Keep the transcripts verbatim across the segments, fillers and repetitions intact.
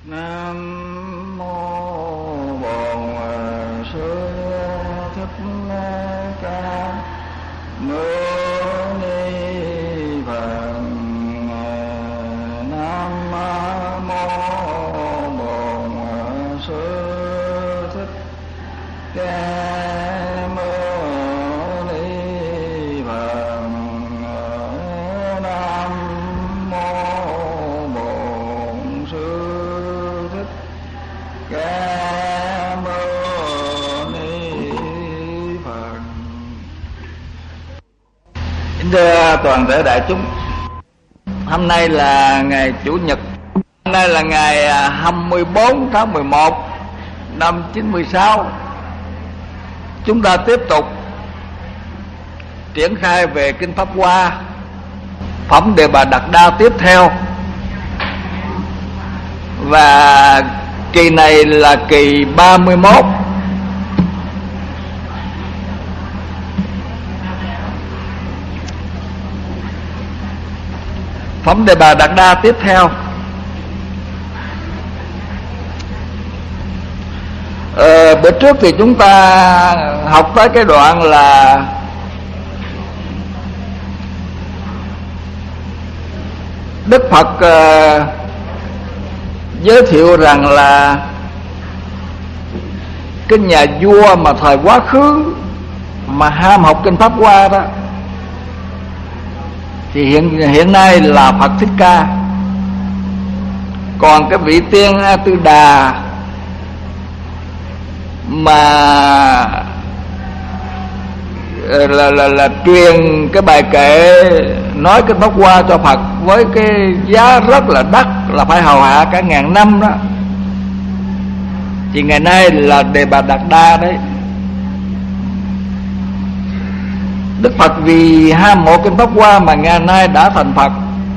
Nam mô Bổn Sư Thích Ca Mâu Ni Phật. Nam mô Bổn Sư Thích Ca Mâu Ni Phật. Nam mô Bổn Sư Ca Mâu Ni Phật. Kính thưa toàn thể đại chúng, hôm nay là ngày Chủ nhật. Hôm nay là ngày hai mươi bốn tháng mười một năm chín mươi sáu. Chúng ta tiếp tục triển khai về Kinh Pháp Hoa, phẩm Đề Bà Đạt Đa tiếp theo. Và kỳ này là kỳ ba mươi mốt. Phẩm Đề Bà Đạt Đa tiếp theo. ờ, Bữa trước thì chúng ta học tới cái đoạn là Đức Phật uh, giới thiệu rằng là cái nhà vua mà thời quá khứ mà ham học Kinh Pháp Hoa đó thì hiện hiện nay là Phật Thích Ca. Còn cái vị tiên A Tư Đà mà là, là, là truyền cái bài kệ nói Kinh Pháp Hoa cho Phật với cái giá rất là đắt, là phải hầu hạ cả ngàn năm đó, thì ngày nay là Đề Bà Đạt Đa đấy. Đức Phật vì ham mộ Kinh Pháp Hoa mà ngày nay đã thành Phật.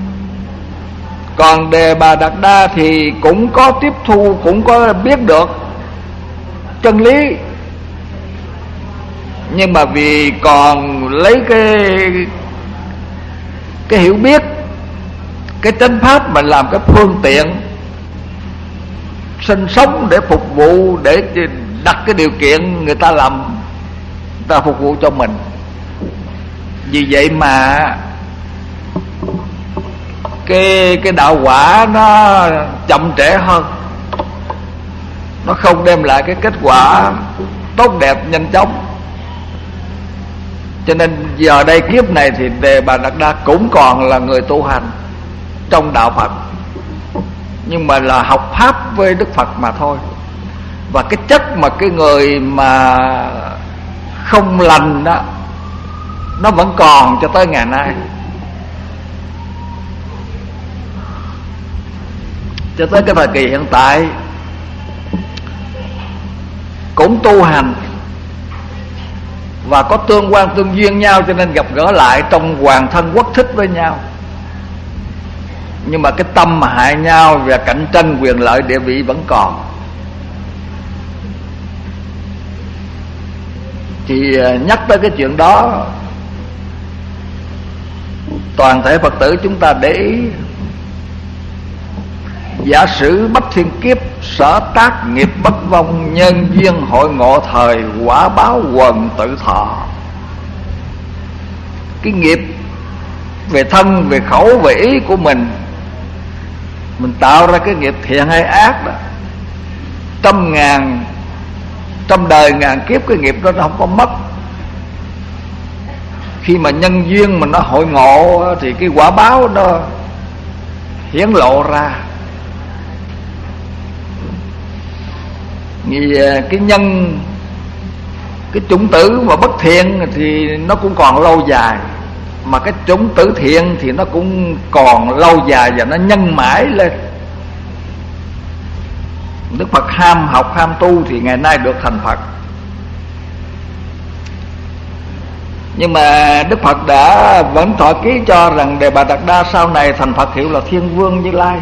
Còn Đề Bà Đạt Đa thì cũng có tiếp thu, cũng có biết được chân lý, nhưng mà vì còn lấy cái cái hiểu biết, cái chánh pháp mà làm cái phương tiện sinh sống để phục vụ, để đặt cái điều kiện người ta làm, người ta phục vụ cho mình. Vì vậy mà cái cái đạo quả nó chậm trễ hơn, nó không đem lại cái kết quả tốt đẹp nhanh chóng. Cho nên giờ đây kiếp này thì Đề Bà Đạt Đa cũng còn là người tu hành trong đạo Phật, nhưng mà là học pháp với Đức Phật mà thôi. Và cái chất mà cái người mà không lành đó, nó vẫn còn cho tới ngày nay. Cho tới cái thời kỳ hiện tại cũng tu hành và có tương quan tương duyên nhau, cho nên gặp gỡ lại trong hoàn thân quốc thích với nhau. Nhưng mà cái tâm mà hại nhau và cạnh tranh quyền lợi địa vị vẫn còn. Thì nhắc tới cái chuyện đó, toàn thể Phật tử chúng ta để ý. Giả sử bách thiên kiếp, sở tác nghiệp bất vong, nhân duyên hội ngộ thời, quả báo quần tự thọ. Cái nghiệp về thân, về khẩu, về ý của mình, mình tạo ra cái nghiệp thiện hay ác đó, trăm ngàn trăm đời ngàn kiếp cái nghiệp đó nó không có mất. Khi mà nhân duyên mình nó hội ngộ thì cái quả báo nó hiển lộ ra. Vì cái nhân, cái chủng tử mà bất thiện thì nó cũng còn lâu dài, mà cái chủng tử thiện thì nó cũng còn lâu dài và nó nhân mãi lên. Đức Phật ham học ham tu thì ngày nay được thành Phật. Nhưng mà Đức Phật đã vẫn thọ ký cho rằng Đề Bà Đạt Đa sau này thành Phật hiệu là Thiên Vương Như Lai.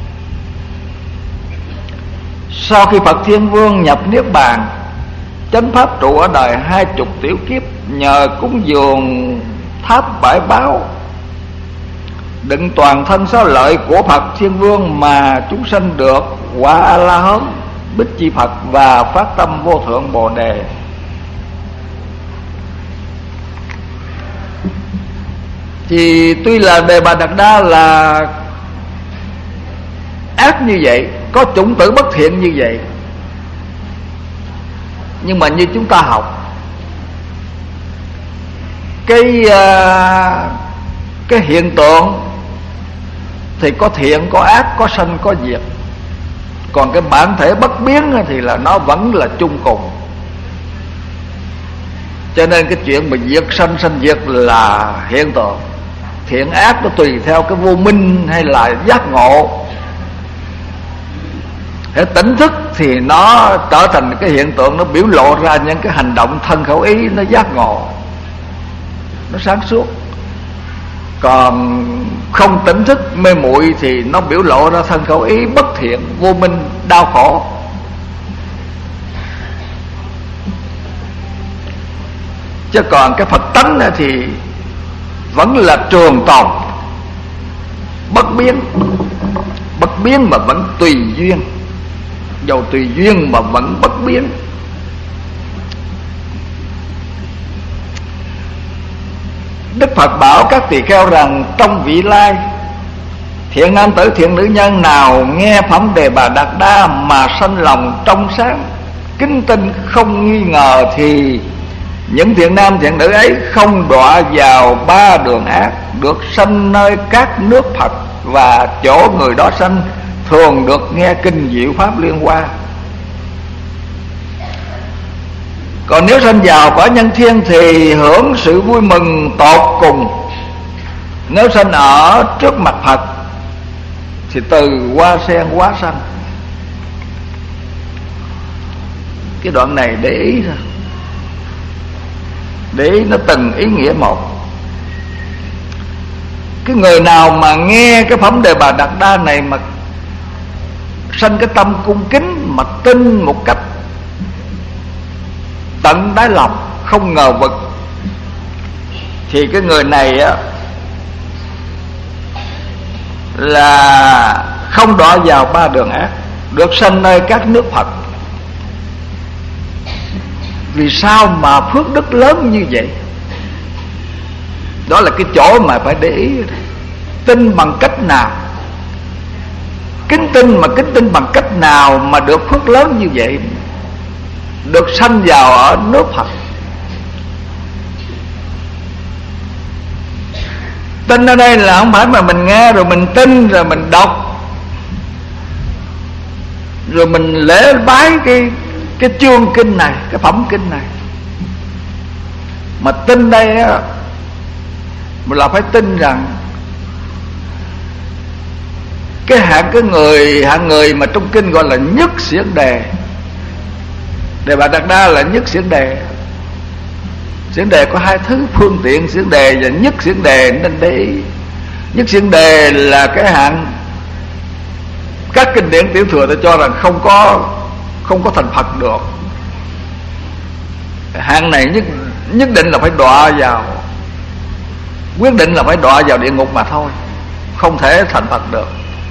Sau khi Phật Thiên Vương nhập Niết Bàn, chánh pháp trụ ở đời hai chục tiểu kiếp, nhờ cúng dường tháp bãi báo đựng toàn thân xá lợi của Phật Thiên Vương mà chúng sanh được quả A La Hán, Bích Chi Phật và phát tâm vô thượng Bồ Đề. Thì tuy là Đề Bà Đạt Đa là ác như vậy, có chủng tử bất thiện như vậy, nhưng mà như chúng ta học cái uh, cái hiện tượng thì có thiện có ác, có sanh có diệt. Còn cái bản thể bất biến thì là nó vẫn là chung cùng. Cho nên cái chuyện mà diệt sanh sanh diệt là hiện tượng. Thiện ác nó tùy theo cái vô minh hay là giác ngộ. Hễ tỉnh thức thì nó trở thành cái hiện tượng, nó biểu lộ ra những cái hành động thân khẩu ý, nó giác ngộ, nó sáng suốt. Còn không tỉnh thức mê muội thì nó biểu lộ ra thân khẩu ý bất thiện, vô minh, đau khổ. Chứ còn cái Phật tánh thì vẫn là trường tồn, bất biến. Bất biến mà vẫn tùy duyên, dầu tùy duyên mà vẫn bất biến. Đức Phật bảo các tỳ kheo rằng trong vị lai, thiện nam tử thiện nữ nhân nào nghe phẩm Đề Bà Đạt Đa mà sanh lòng trong sáng, kính tinh không nghi ngờ, thì những thiện nam thiện nữ ấy không đọa vào ba đường ác, được sanh nơi các nước Phật, và chỗ người đó sanh thường được nghe kinh diệu pháp liên hoa. Còn nếu sanh vào cõi nhân thiên thì hưởng sự vui mừng tột cùng. Nếu sanh ở trước mặt Phật thì từ hoa sen hóa sanh. Cái đoạn này để ý thôi, để ý nó từng ý nghĩa một. Cái người nào mà nghe cái phẩm Đề Bà Đạt Đa này mà sanh cái tâm cung kính, mà tin một cách tận đáy lòng, không ngờ vực, thì cái người này á là không đọa vào ba đường ác, được sanh nơi các nước Phật. Vì sao mà phước đức lớn như vậy? Đó là cái chỗ mà phải để ý. Tin bằng cách nào? Kính tin mà kính tin bằng cách nào mà được phước lớn như vậy, được sanh vào ở nước Phật? Tin ở đây là không phải mà mình nghe rồi mình tin rồi mình đọc rồi mình lễ bái cái cái chương kinh này, cái phẩm kinh này. Mà tin đây á là phải tin rằng cái hạng cái người hạng người mà trong kinh gọi là nhất xiển đề. Đề Bà Đạt Đa là nhất xiển đề. Xiển đề có hai thứ, phương tiện xiển đề và nhất xiển đề, nên để ý. Nhất xiển đề là cái hạng các kinh điển tiểu thừa tôi cho rằng không có không có thành Phật được. Hạng này nhất nhất định là phải đọa vào, quyết định là phải đọa vào địa ngục mà thôi, không thể thành Phật được.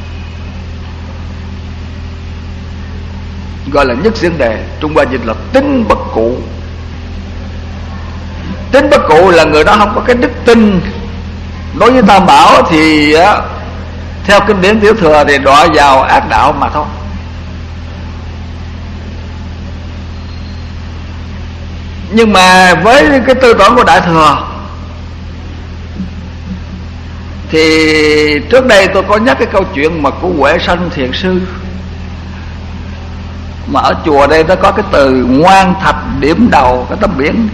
Gọi là nhất xiển đề, Trung Hoa dịch là tín bất cụ. Tín bất cụ là người đó không có cái đức tin đối với Tam Bảo, thì á, theo kinh điển tiểu thừa thì đọa vào ác đạo mà thôi. Nhưng mà với cái tư tưởng của Đại Thừa thì trước đây tôi có nhắc cái câu chuyện mà của Huệ Sanh Thiền Sư. Mà ở chùa đây nó có cái từ ngoan thạch điểm đầu cái tấm biển,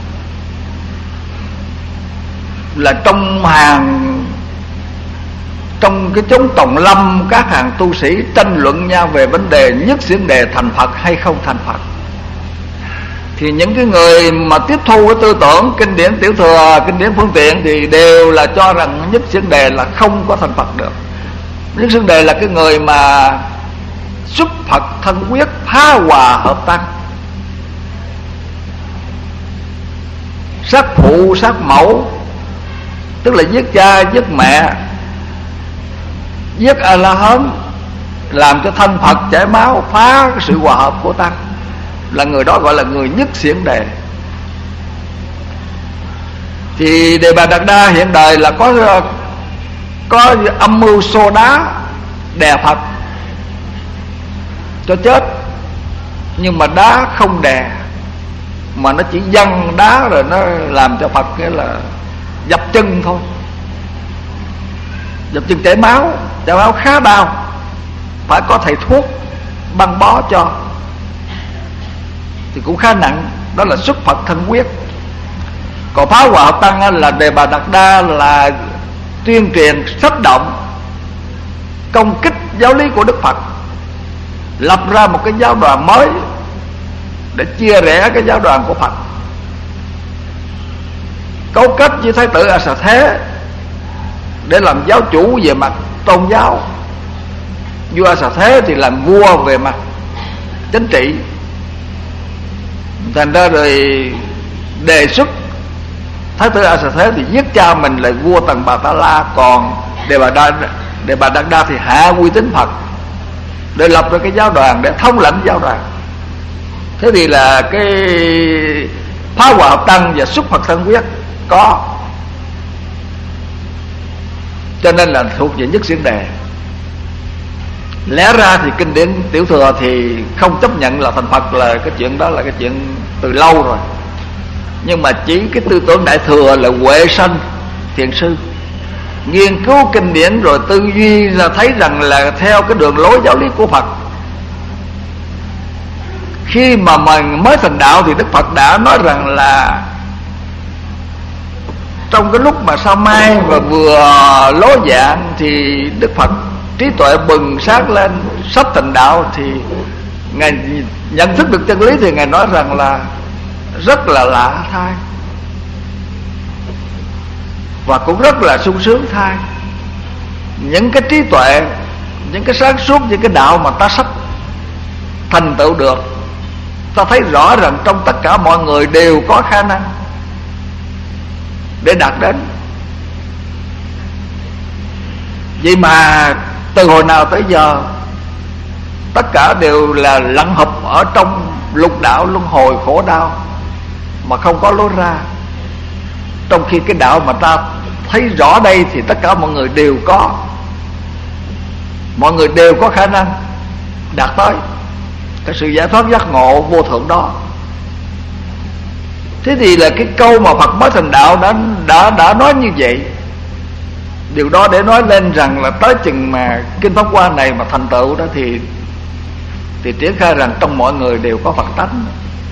là trong hàng trong cái chốn tòng lâm các hàng tu sĩ tranh luận nhau về vấn đề nhất xiển đề thành Phật hay không thành Phật. Thì những cái người mà tiếp thu cái tư tưởng kinh điển tiểu thừa, kinh điển phương tiện thì đều là cho rằng nhất xiển đề là không có thành Phật được. Nhất xiển đề là cái người mà xuất Phật thân quyết, phá hòa hợp tăng, sát phụ sát mẫu, tức là giết cha giết mẹ, giết A La Hán, làm cho thân Phật chảy máu, phá cái sự hòa hợp của tăng, là người đó gọi là người nhất xiển đề. Thì Đề Bà Đạt Đa hiện đời là có có âm mưu xô đá đè Phật cho chết, nhưng mà đá không đè, mà nó chỉ văng đá rồi nó làm cho Phật cái là dập chân thôi, dập chân chảy máu, chảy máu khá đau, phải có thầy thuốc băng bó cho, thì cũng khá nặng. Đó là xuất Phật thân quyết. Còn phá hòa hợp tăng là Đề Bà Đạt Đa là tuyên truyền sách động công kích giáo lý của Đức Phật, lập ra một cái giáo đoàn mới để chia rẽ cái giáo đoàn của Phật, cấu kết với Thái tử A Xà Thế để làm giáo chủ về mặt tôn giáo. Vua A Xà Thế thì làm vua về mặt chính trị, thành ra rồi đề xuất Thái tử A Xà Thế thì giết cha mình là vua Tần Bà Ta La, còn Đề Bà Đa, Đề Bà Đạt Đa thì hạ uy tín Phật để lập ra cái giáo đoàn, để thống lãnh giáo đoàn. Thế thì là cái phá hòa hợp tăng và xuất Phật thân quyết có, cho nên là thuộc về nhất xiển đề. Lẽ ra thì kinh điển Tiểu Thừa thì không chấp nhận là thành Phật, là cái chuyện đó là cái chuyện từ lâu rồi. Nhưng mà chỉ cái tư tưởng Đại Thừa là Huệ Sanh Thiền Sư nghiên cứu kinh điển rồi tư duy là thấy rằng là theo cái đường lối giáo lý của Phật. Khi mà mình mới thành đạo thì Đức Phật đã nói rằng là trong cái lúc mà sao mai và vừa ló dạng thì Đức Phật trí tuệ bừng sáng lên, sắp thành đạo, thì Ngài nhận thức được chân lý thì Ngài nói rằng là rất là lạ thay, và cũng rất là sung sướng thay. Những cái trí tuệ, những cái sáng suốt, những cái đạo mà ta sắp thành tựu được, ta thấy rõ rằng trong tất cả mọi người đều có khả năng để đạt đến. Vậy mà từ hồi nào tới giờ tất cả đều là lặn hụp ở trong lục đạo luân hồi khổ đau mà không có lối ra. Trong khi cái đạo mà ta thấy rõ đây thì tất cả mọi người đều có, mọi người đều có khả năng đạt tới cái sự giải thoát giác ngộ vô thượng đó. Thế thì là cái câu mà Phật mới thành đạo đã đã đã nói như vậy. Điều đó để nói lên rằng là tới chừng mà Kinh Pháp Hoa này mà thành tựu đó thì thì triển khai rằng trong mọi người đều có Phật tánh.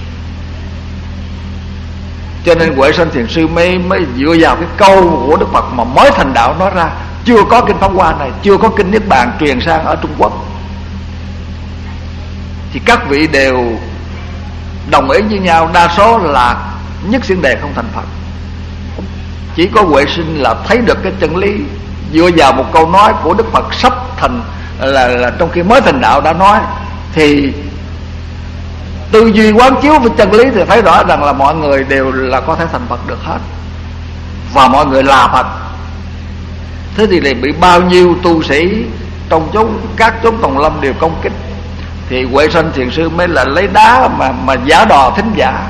Cho nên Huệ Sanh Thiền Sư mới mới dựa vào cái câu của Đức Phật mà mới thành đạo nói ra. Chưa có Kinh Pháp Hoa này, chưa có Kinh Niết Bàn truyền sang ở Trung Quốc, thì các vị đều đồng ý với nhau, đa số là nhất xiển đề không thành Phật. Chỉ có Huệ Sinh là thấy được cái chân lý dựa vào một câu nói của Đức Phật sắp thành, là, là trong khi mới thành đạo đã nói, thì tư duy quán chiếu với chân lý thì thấy rõ rằng là mọi người đều là có thể thành Phật được hết, và mọi người là Phật. Thế thì lại bị bao nhiêu tu sĩ trong chốn các chốn tòng lâm đều công kích, thì Huệ Sanh Thiền Sư mới là lấy đá mà mà giả đò thính giả,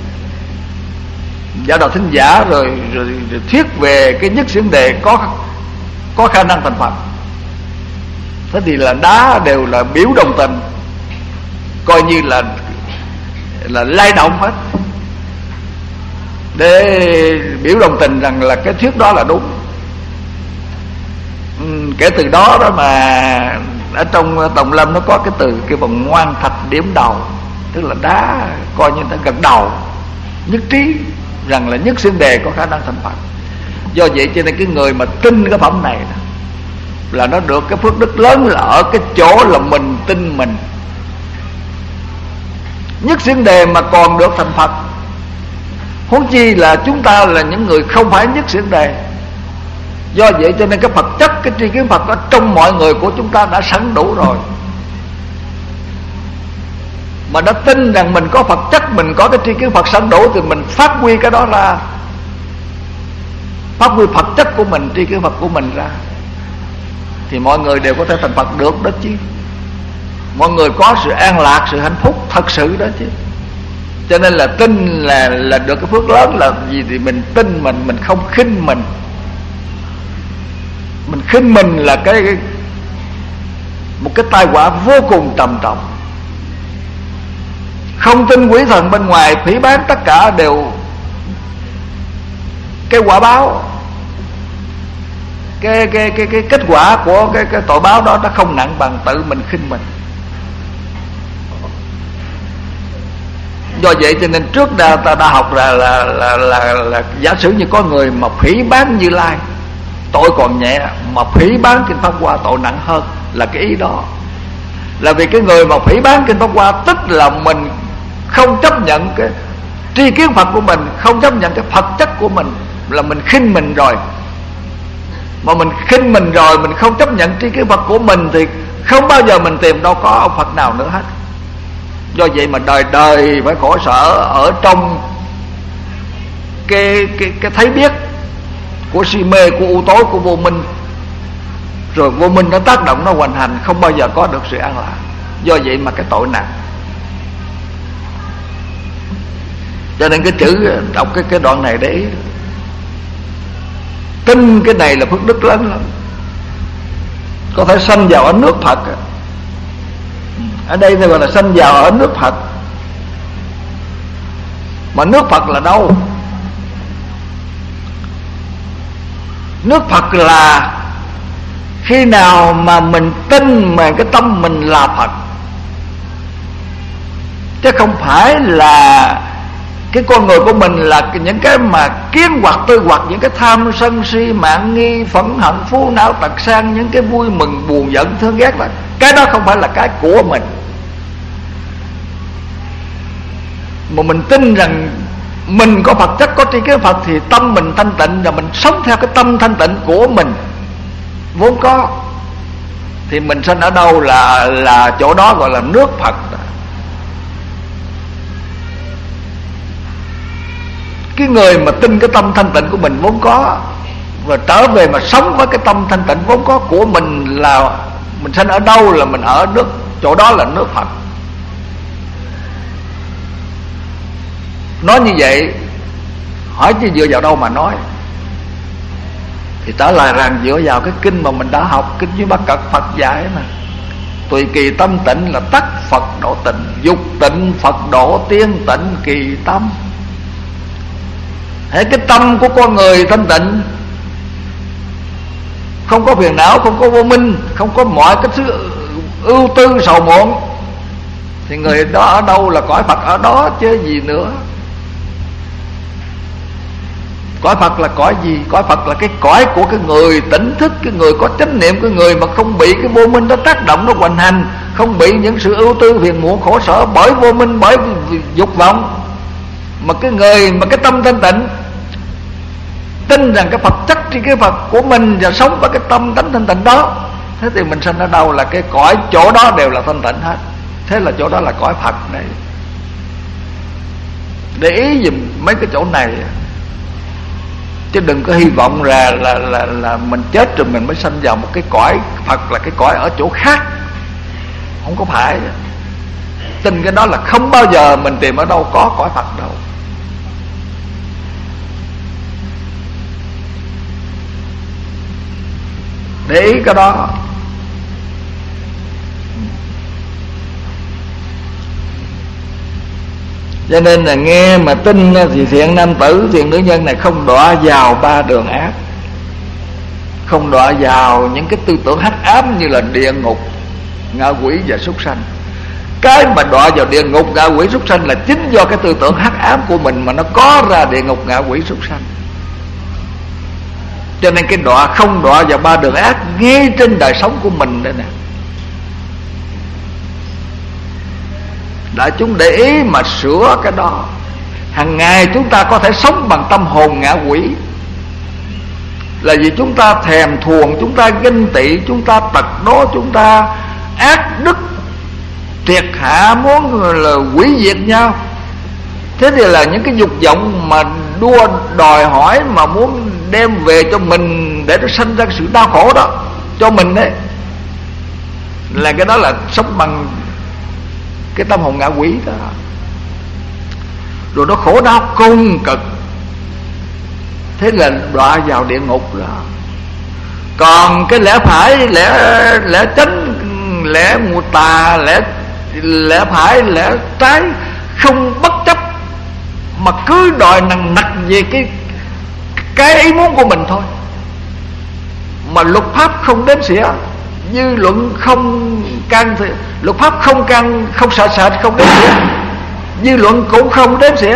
giả đò thính giả rồi, rồi, rồi thuyết về cái nhất xiển đề có có khả năng thành Phật. Thế thì là đá đều là biểu đồng tình, coi như là là lay động hết, để biểu đồng tình rằng là cái thuyết đó là đúng. Ừ, kể từ đó đó mà ở trong Tòng Lâm nó có cái từ cái bằng ngoan thạch điểm đầu, tức là đá coi như ta gật đầu nhất trí rằng là nhất xiển đề có khả năng thành Phật. Do vậy cho nên cái người mà tin cái phẩm này đó, là nó được cái phước đức lớn là ở cái chỗ là mình tin mình. Nhất xiển đề mà còn được thành Phật, huống chi là chúng ta là những người không phải nhất xiển đề. Do vậy cho nên cái Phật chất, cái tri kiến Phật ở trong mọi người của chúng ta đã sẵn đủ rồi. Mà đã tin rằng mình có Phật chất, mình có cái tri kiến Phật sẵn đủ, thì mình phát huy cái đó ra, phát huy Phật chất của mình, tri kiến Phật của mình ra, thì mọi người đều có thể thành Phật được đó chứ. mọi người có sự an lạc, sự hạnh phúc thật sự đó chứ. Cho nên là tin là là được cái phước lớn là gì? Thì mình tin mình, mình không khinh mình. Mình khinh mình là cái, cái một cái tai họa vô cùng trầm trọng. Không tin quỷ thần bên ngoài, phỉ báng tất cả đều cái quả báo, cái cái cái cái kết quả của cái cái tội báo đó nó không nặng bằng tự mình khinh mình. Do vậy cho nên trước ta ta đã học là là là là, là giả sử như có người mà phỉ báng Như Lai, tội còn nhẹ, mà phỉ báng Kinh Pháp Hoa tội nặng hơn, là cái ý đó. Là vì cái người mà phỉ báng Kinh Pháp Hoa tức là mình không chấp nhận cái tri kiến Phật của mình, không chấp nhận cái Phật chất của mình, là mình khinh mình rồi. Mà mình khinh mình rồi, mình không chấp nhận tri kiến Phật của mình thì không bao giờ mình tìm đâu có ông Phật nào nữa hết. Do vậy mà đời đời phải khổ sở ở trong cái cái cái thấy biết của si mê, của u tối, của vô minh. Rồi vô minh nó tác động, nó hoành hành, không bao giờ có được sự an lạc. Do vậy mà cái tội nặng. Cho nên cái chữ đọc cái cái đoạn này để ý, tin cái này là phước đức lớn lắm, có thể sanh vào ở nước Phật. Ở đây thì gọi là sanh vào ở nước Phật. Mà nước Phật là đâu? Nước Phật là khi nào mà mình tin mà cái tâm mình là Phật, chứ không phải là cái con người của mình là những cái mà kiến hoặc tư hoặc, những cái tham sân si mạng nghi phẫn hận phú não tật sang, những cái vui mừng buồn giận thương ghét là cái đó không phải là cái của mình. Mà mình tin rằng mình có Phật chất, có tri kiến Phật thì tâm mình thanh tịnh, và mình sống theo cái tâm thanh tịnh của mình vốn có, thì mình sinh ở đâu là là chỗ đó gọi là nước Phật. Cái người mà tin cái tâm thanh tịnh của mình vốn có và trở về mà sống với cái tâm thanh tịnh vốn có của mình, là mình sinh ở đâu là mình ở nước, chỗ đó là nước Phật. Nói như vậy, hỏi chứ dựa vào đâu mà nói? Thì trả lời rằng dựa vào cái kinh mà mình đã học, kinh Duy Ba Cật Phật dạy mà: tùy kỳ tâm tịnh là tắc Phật độ tịnh, dục tịnh Phật độ tiên tịnh kỳ tâm. Thế cái tâm của con người thanh tịnh, không có phiền não, không có vô minh, không có mọi cái thứ ưu tư sầu muộn, thì người đó ở đâu là cõi Phật ở đó chứ gì nữa. Cõi Phật là cõi gì? Cõi Phật là cái cõi của cái người tỉnh thức, cái người có chánh niệm, cái người mà không bị cái vô minh đó tác động, nó hoành hành, không bị những sự ưu tư phiền muộn khổ sở bởi vô minh, bởi dục vọng. Mà cái người mà cái tâm thanh tịnh, tin rằng cái Phật chất trên cái Phật của mình và sống với cái tâm tánh thanh tịnh đó, thế thì mình sinh ở đâu là cái cõi chỗ đó đều là thanh tịnh hết. Thế là chỗ đó là cõi Phật này. Để ý dùm mấy cái chỗ này, chứ đừng có hy vọng là là là là mình chết rồi mình mới sanh vào một cái cõi Phật, là cái cõi ở chỗ khác. Không có phải. Tin cái đó là không bao giờ mình tìm ở đâu có cõi Phật đâu. Để ý cái đó. Cho nên là nghe mà tin thì thiện nam tử, thiện nữ nhân này không đọa vào ba đường ác, không đọa vào những cái tư tưởng hắc ám như là địa ngục, ngạ quỷ và súc sanh. Cái mà đọa vào địa ngục, ngạ quỷ, súc sanh là chính do cái tư tưởng hắc ám của mình mà nó có ra địa ngục, ngạ quỷ, súc sanh. Cho nên cái đọa không đọa vào ba đường ác ngay trên đời sống của mình đây nè. Đại chúng để ý mà sửa cái đó. Hàng ngày chúng ta có thể sống bằng tâm hồn ngạ quỷ, là vì chúng ta thèm thuồng, chúng ta ganh tị, chúng ta tật đố, chúng ta ác đức triệt hạ, muốn là hủy diệt nhau. Thế thì là những cái dục vọng mà đua đòi hỏi, mà muốn đem về cho mình để nó sanh ra sự đau khổ đó cho mình đấy, là cái đó là sống bằng cái tâm hồn ngạ quỷ đó, rồi nó khổ đau cùng cực, thế là đọa vào địa ngục đó. Còn cái lẽ phải, lẽ lẽ chánh, lẽ mù tà, lẽ lẽ phải, lẽ trái, không bất chấp mà cứ đòi nặng nặc về cái cái ý muốn của mình thôi, mà luật pháp không đếm xỉa, dư luận không can thiệp, luật pháp không can không sợ sệt không đếm xỉa, dư luận cũng không đếm xỉa,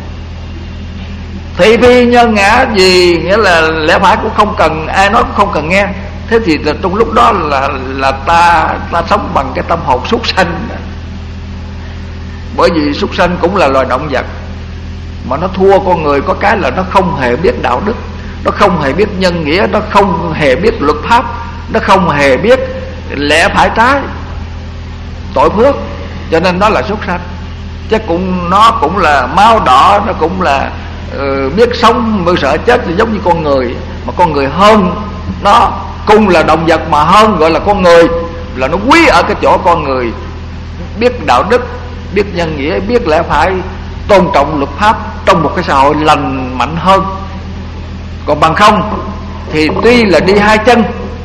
thị phi nhân ngã gì, nghĩa là lẽ phải cũng không cần ai nói, cũng không cần nghe. Thế thì trong lúc đó là là ta ta sống bằng cái tâm hồn súc sanh. Bởi vì súc sanh cũng là loài động vật, mà nó thua con người có cái là nó không hề biết đạo đức, nó không hề biết nhân nghĩa, nó không hề biết luật pháp, nó không hề biết lẽ phải trái, tội phước, cho nên nó là súc sanh. Chứ cũng nó cũng là máu đỏ, nó cũng là uh, biết sống mới sợ chết, thì giống như con người, mà con người hơn nó, cùng là động vật mà hơn gọi là con người, là nó quý ở cái chỗ con người biết đạo đức, biết nhân nghĩa, biết lẽ phải, tôn trọng luật pháp trong một cái xã hội lành mạnh hơn. Còn bằng không thì tuy là đi hai chân,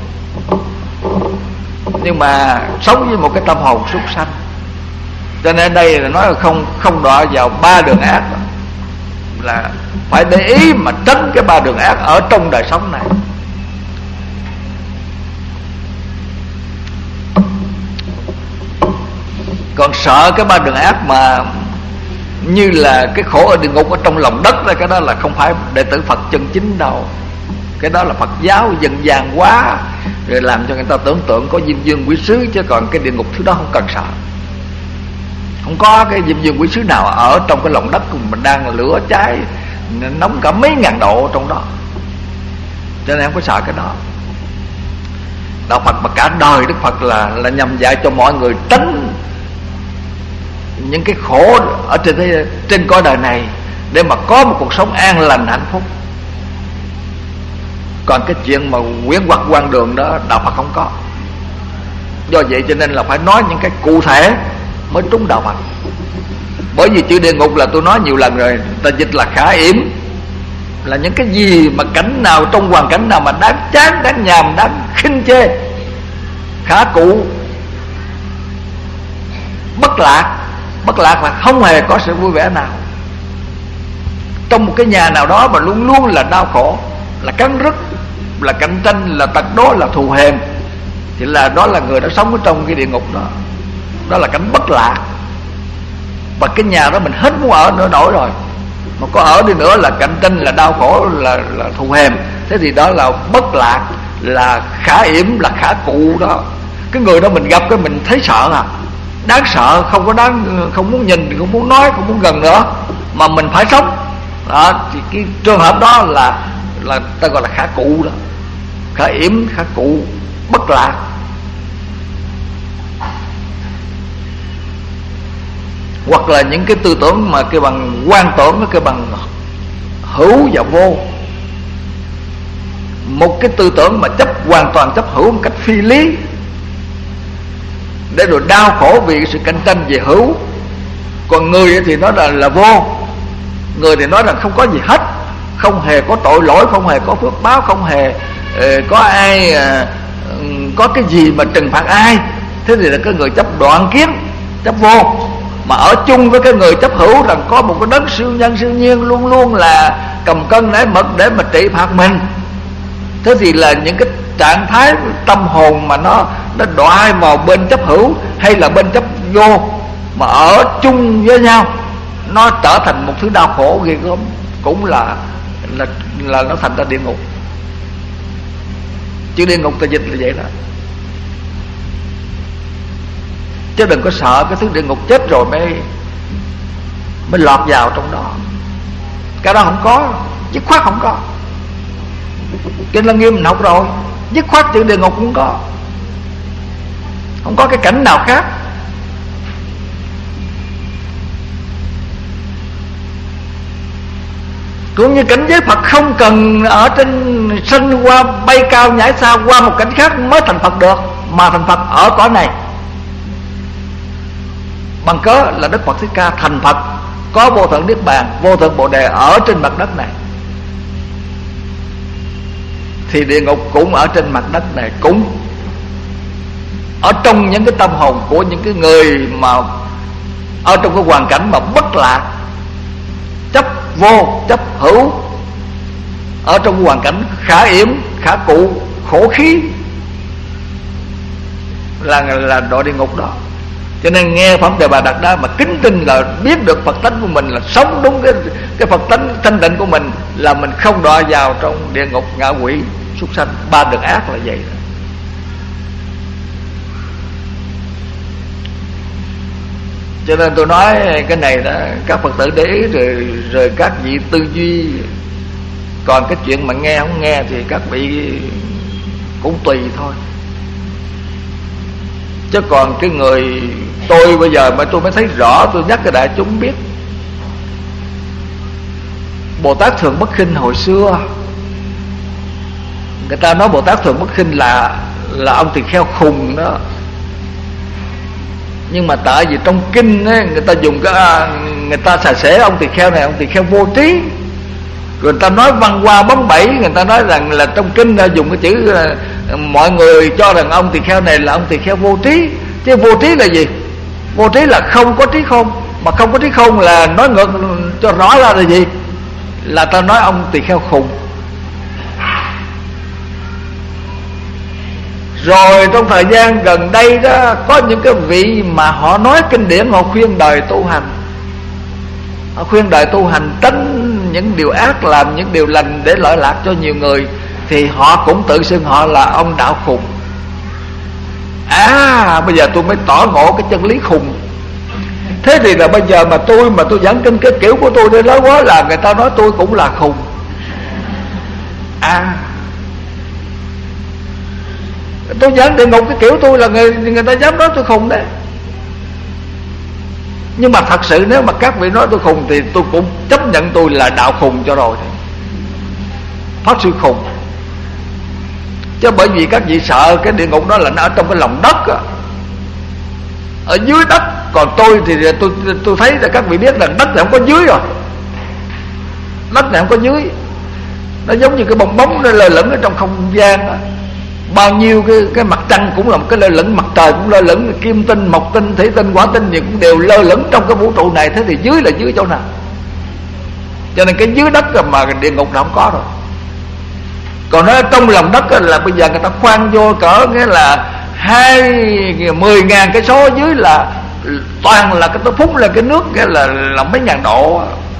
nhưng mà sống với một cái tâm hồn súc sanh. Cho nên đây là nói là không không đọa vào ba đường ác, là phải để ý mà tránh cái ba đường ác ở trong đời sống này. Còn sợ cái ba đường ác mà như là cái khổ ở địa ngục ở trong lòng đất, cái đó là không phải đệ tử Phật chân chính đâu. Cái đó là Phật giáo dân gian quá, rồi làm cho người ta tưởng tượng có diêm vương quỷ sứ, chứ còn cái địa ngục thứ đó không cần sợ. Không có cái diêm vương quỷ sứ nào ở trong cái lòng đất của mình đang lửa cháy nóng cả mấy ngàn độ trong đó, cho nên không có sợ cái đó. Đạo Phật mà cả đời Đức Phật là là nhằm dạy cho mọi người tránh những cái khổ ở trên thế, trên cõi đời này, để mà có một cuộc sống an lành hạnh phúc. Còn cái chuyện mà quyến hoặc quan đường đó đạo Phật không có. Do vậy cho nên là phải nói những cái cụ thể mới trúng đạo Phật. Bởi vì chữ địa ngục là tôi nói nhiều lần rồi, ta dịch là khả yểm, là những cái gì mà cảnh nào, trong hoàn cảnh nào mà đáng chán, đáng nhàm, đáng khinh chê. Khả cụ, bất lạc. Bất lạc là không hề có sự vui vẻ nào. Trong một cái nhà nào đó mà luôn luôn là đau khổ, là cắn rứt, là cạnh tranh, là tật đố, là thù hèn, thì là đó là người đã sống ở trong cái địa ngục đó. Đó là cảnh bất lạc. Và cái nhà đó mình hết muốn ở nữa nổi rồi, mà có ở đi nữa là cạnh tranh, là đau khổ, là, là thù hèn. Thế thì đó là bất lạc, là khả yểm, là khả cụ đó. Cái người đó mình gặp cái mình thấy sợ à, đáng sợ, không có đáng, không muốn nhìn, không muốn nói, không muốn gần nữa, mà mình phải sống đó. Thì cái trường hợp đó là là ta gọi là khả cụ đó, khả yểm, khả cụ, bất lạc. Hoặc là những cái tư tưởng mà cái bằng quan tưởng, nó cái bằng hữu và vô. Một cái tư tưởng mà chấp hoàn toàn chấp hữu một cách phi lý, để rồi đau khổ vì sự cạnh tranh về hữu. Còn người thì nói là là vô. Người thì nói là không có gì hết, không hề có tội lỗi, không hề có phước báo, không hề uh, có ai uh, có cái gì mà trừng phạt ai. Thế thì là cái người chấp đoạn kiến, chấp vô, mà ở chung với cái người chấp hữu rằng có một cái đấng siêu nhân siêu nhiên luôn luôn là cầm cân nảy mực để mà trị phạt mình. Thế thì là những cái trạng thái tâm hồn mà nó nó đọa vào bên chấp hữu hay là bên chấp vô, mà ở chung với nhau, nó trở thành một thứ đau khổ ghê gớm, cũng là là là nó thành ra địa ngục. Chứ địa ngục ta dịch là vậy đó. Chứ đừng có sợ cái thứ địa ngục chết rồi mới mới lọt vào trong đó. Cái đó không có, dứt khoát không có. Kinh Lăng Nghiêm mình học rồi, dứt khoát chữ địa ngục cũng có, không có cái cảnh nào khác. Cũng như cảnh giới Phật không cần ở trên sanh qua, bay cao nhảy xa qua một cảnh khác mới thành Phật được, mà thành Phật ở cõi này. Bằng cớ là Đức Phật Thích Ca thành Phật, có vô thượng niết bàn, vô thượng bồ đề ở trên mặt đất này, thì địa ngục cũng ở trên mặt đất này, cũng ở trong những cái tâm hồn của những cái người mà ở trong cái hoàn cảnh mà bất lạc, chấp vô, chấp hữu, ở trong hoàn cảnh khả yểm, khả cụ, khổ khí, là là đội địa ngục đó. Cho nên nghe phẩm Đề Bà Đạt Đa mà kính tin là biết được Phật tánh của mình, là sống đúng cái cái Phật tánh thanh tịnh của mình, là mình không đọa vào trong địa ngục, ngạ quỷ, súc sanh, ba đường ác là vậy đó. Cho nên tôi nói cái này đó, các Phật tử để ý rồi, rồi các vị tư duy. Còn cái chuyện mà nghe không nghe thì các vị cũng tùy thôi. Chứ còn cái người tôi bây giờ mà tôi mới thấy rõ, tôi nhắc cái đại chúng biết. Bồ Tát Thường Bất Khinh hồi xưa, người ta nói Bồ Tát Thường Bất Khinh là là ông tỳ kheo khùng đó. Nhưng mà tại vì trong kinh ấy, người ta dùng cái người ta xà xể ông tỳ kheo này, ông tỳ kheo vô trí. Rồi người ta nói văn hoa bóng bẩy, người ta nói rằng là trong kinh ta dùng cái chữ mọi người cho rằng ông tỳ kheo này là ông tỳ kheo vô trí. Chứ vô trí là gì? Vô trí là không có trí khôn. Mà không có trí khôn là nói ngược cho rõ ra là gì? Là ta nói ông tỳ kheo khùng. Rồi trong thời gian gần đây đó, có những cái vị mà họ nói kinh điển, họ khuyên đời tu hành, họ khuyên đời tu hành tránh những điều ác, làm những điều lành để lợi lạc cho nhiều người, thì họ cũng tự xưng họ là ông đạo khùng. À, bây giờ tôi mới tỏ ngộ cái chân lý khùng. Thế thì là bây giờ mà tôi mà tôi giảng kinh cái kiểu của tôi đến lớn quá là người ta nói tôi cũng là khùng. À, tôi giảng địa ngục cái kiểu tôi là người, người ta dám nói tôi khùng đấy. Nhưng mà thật sự nếu mà các vị nói tôi khùng thì tôi cũng chấp nhận tôi là đạo khùng cho rồi, pháp sư khùng. Chứ bởi vì các vị sợ cái địa ngục đó là nó ở trong cái lòng đất á, ở dưới đất. Còn tôi thì tôi tôi thấy là các vị biết là đất này không có dưới rồi, đất này không có dưới, nó giống như cái bong bóng nó lơ lửng ở trong không gian đó. Bao nhiêu cái cái mặt trăng cũng là một cái lơ lửng, mặt trời cũng lơ lửng, kim tinh, mộc tinh, thủy tinh, hỏa tinh gì cũng đều lơ lửng trong cái vũ trụ này. Thế thì dưới là dưới chỗ nào? Cho nên cái dưới đất mà địa ngục là không có rồi. Còn nó trong lòng đất là bây giờ người ta khoan vô cỡ nghĩa là hai mười ngàn cái số dưới là toàn là cái phúng là cái nước, nghĩa là là mấy ngàn độ,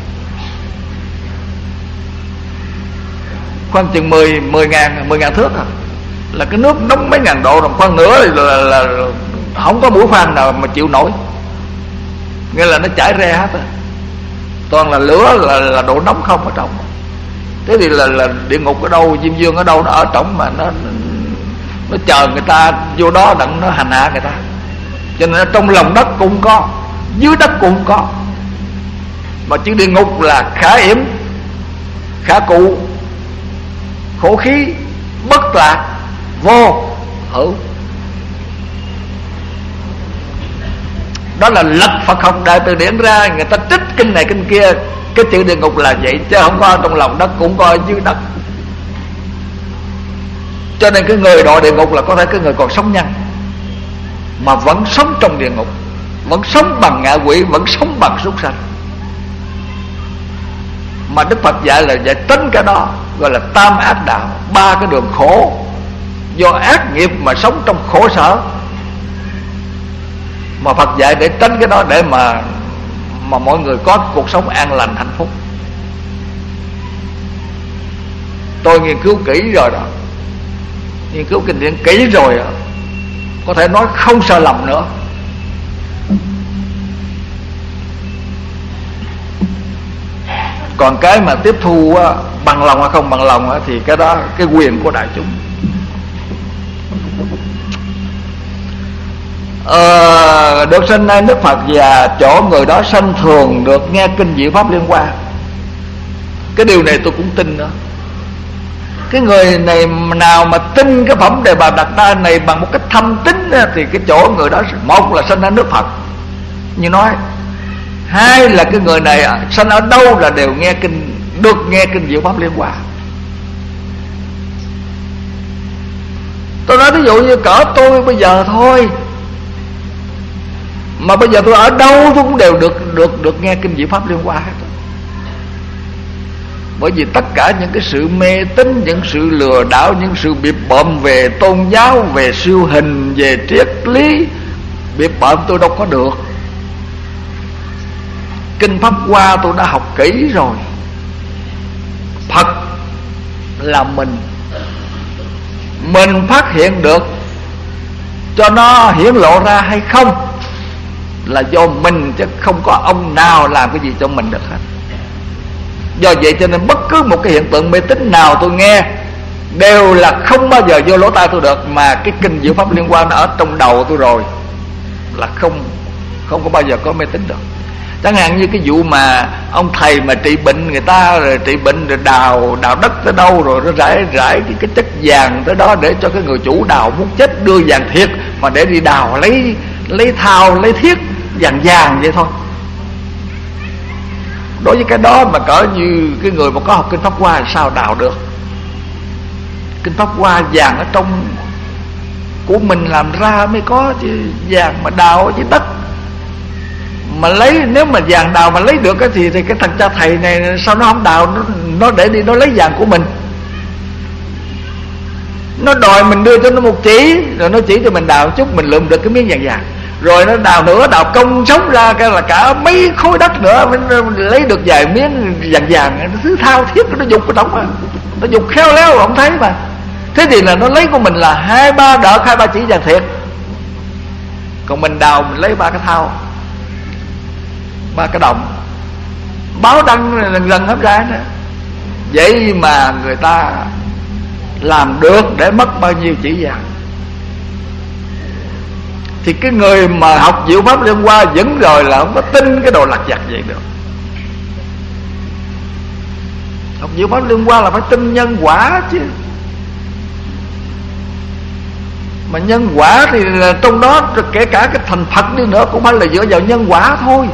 khoan chừng mười mười ngàn mười ngàn thước à, là cái nước nóng mấy ngàn độ rồi, khoan nữa là, là, là không có mũi khoan nào mà chịu nổi, nghĩa là nó chảy re hết rồi. Toàn là lửa, là, là độ nóng không ở trong. Thế thì là, là địa ngục ở đâu, Diêm Dương ở đâu, nó ở trong mà nó nó chờ người ta vô đó đặng nó hành hạ người ta. Cho nên trong lòng đất cũng có, dưới đất cũng có. Mà chữ địa ngục là khả yểm, khả cụ, khổ khí, bất lạc, vô hữu. Đó là lập Phật học Đại Từ Điển ra, người ta trích kinh này kinh kia. Cái chữ địa ngục là vậy, chứ không có trong lòng đất, cũng có dưới đất. Cho nên cái người đọa địa ngục là có thể cái người còn sống nhân, mà vẫn sống trong địa ngục, vẫn sống bằng ngạ quỷ, vẫn sống bằng súc sanh. Mà Đức Phật dạy là dạy tránh cái đó, gọi là tam ác đạo, ba cái đường khổ. Do ác nghiệp mà sống trong khổ sở, mà Phật dạy để tránh cái đó, để mà mà mọi người có cuộc sống an lành hạnh phúc. Tôi nghiên cứu kỹ rồi đó, nghiên cứu kinh điển kỹ rồi đó, có thể nói không sợ lầm nữa. Còn cái mà tiếp thu á, bằng lòng hay không bằng lòng á, thì cái đó cái quyền của đại chúng. Ờ, được sinh nay nước Phật và chỗ người đó sanh thường được nghe kinh diệu pháp liên quan. Cái điều này tôi cũng tin đó. Cái người này nào mà tin cái phẩm Đề Bà Đạt Đa này bằng một cách thâm tín thì cái chỗ người đó, một là sanh ra nước Phật, như nói. Hai là cái người này sanh ở đâu là đều nghe kinh, được nghe kinh Diệu Pháp Liên Hoa. Tôi nói ví dụ như cỡ tôi bây giờ thôi, mà bây giờ tôi ở đâu tôi cũng đều được được được nghe kinh Diệu Pháp Liên Hoa hết. Bởi vì tất cả những cái sự mê tín, những sự lừa đảo, những sự bịp bợm về tôn giáo, về siêu hình, về triết lý, bịp bợm tôi đâu có được. Kinh Pháp Hoa tôi đã học kỹ rồi. Phật là mình, mình phát hiện được cho nó hiển lộ ra hay không là do mình, chứ không có ông nào làm cái gì cho mình được hết. Do vậy cho nên bất cứ một cái hiện tượng mê tín nào tôi nghe đều là không bao giờ vô lỗ tai tôi được, mà cái kinh Diệu Pháp Liên Hoa nó ở trong đầu tôi rồi là không không có bao giờ có mê tín được. Chẳng hạn như cái vụ mà ông thầy mà trị bệnh người ta, rồi trị bệnh rồi đào đào đất tới đâu rồi nó rải rải cái, cái chất vàng tới đó để cho cái người chủ đào muốn chết đưa vàng thiệt mà để đi đào lấy lấy thao lấy thiết vàng vàng vậy thôi. Đối với cái đó mà cỡ như cái người mà có học kinh Pháp Hoa thì sao đào được? Kinh Pháp Hoa vàng ở trong của mình làm ra mới có, chứ vàng mà đào ở dưới đất mà lấy, nếu mà vàng đào mà lấy được thì, thì cái thằng cha thầy này sao nó không đào, nó, nó để đi nó lấy vàng của mình. Nó đòi mình đưa cho nó một chỉ, rồi nó chỉ cho mình đào chút, mình lượm được cái miếng vàng vàng. Rồi nó đào nữa, đào công sống ra cái là cả mấy khối đất nữa mới lấy được vài miếng vàng vàng. Nó thứ thao thiết nó dục cái đống á, nó dục khéo léo không thấy mà. Thế thì là nó lấy của mình là hai ba đợt, hai ba chỉ vàng thiệt, còn mình đào mình lấy ba cái thao, ba cái đồng, báo đăng lần lần hết ra nữa. Vậy mà người ta làm được để mất bao nhiêu chỉ vàng. Thì cái người mà học Diệu Pháp Liên Hoa vẫn rồi là không có tin cái đồ lặt vặt vậy được. Học Diệu Pháp Liên Hoa là phải tin nhân quả chứ. Mà nhân quả thì là trong đó kể cả cái thành Phật đi nữa cũng phải là dựa vào nhân quả thôi.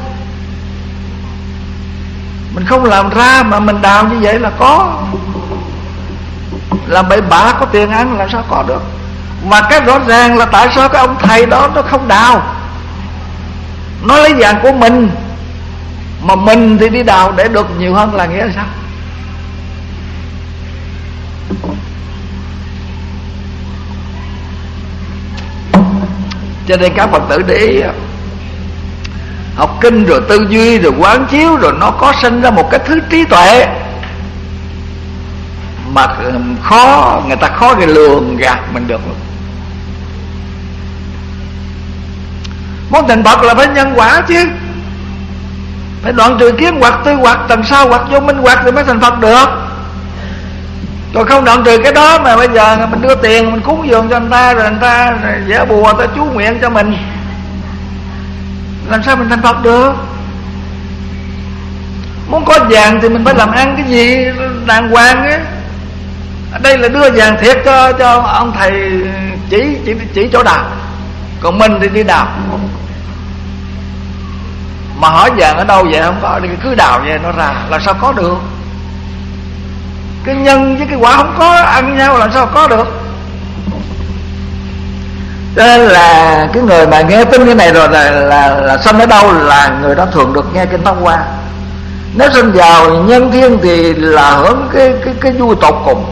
Mình không làm ra mà mình đào như vậy là có. Làm bậy bạ có tiền ăn là sao có được. Mà cái rõ ràng là tại sao cái ông thầy đó nó không đào, nó lấy vàng của mình, mà mình thì đi đào để được nhiều hơn là nghĩa là sao? Cho nên các Phật tử để ý, học kinh rồi tư duy rồi quán chiếu rồi nó có sinh ra một cái thứ trí tuệ mà khó, người ta khó để lường gạt mình được. Muốn thành Phật là phải nhân quả chứ, phải đoạn trừ kiến hoặc tư hoặc tầng sau hoặc vô minh hoặc thì mới thành Phật được. Còn không đoạn trừ cái đó mà bây giờ mình đưa tiền mình cúng dường cho người ta, rồi người ta vẽ bùa, người ta chú nguyện cho mình, làm sao mình thành Phật được? Muốn có vàng thì mình phải làm ăn cái gì đàng hoàng á. Ở đây là đưa vàng thiệt cho cho ông thầy chỉ chỉ chỉ chỗ đào, còn mình thì đi đào. Mà hỏi vàng ở đâu vậy không có, đi cứ đào vậy nó ra, làm sao có được? Cái nhân với cái quả không có ăn nhau làm sao có được? Cho nên là cái người mà nghe tin cái này rồi là là, là sanh ở đâu là người đó thường được nghe kinh Pháp Hoa. Nếu sinh vào nhân thiên thì là hưởng cái cái cái vui tột cùng.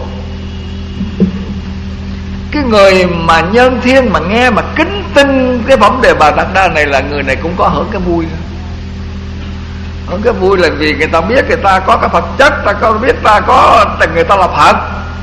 Cái người mà nhân thiên mà nghe mà kính tin cái phẩm Đề Bà Đạt Đa này là người này cũng có hưởng cái vui. Hưởng cái vui là vì người ta biết người ta có cái Phật chất, ta có biết ta có người ta là Phật.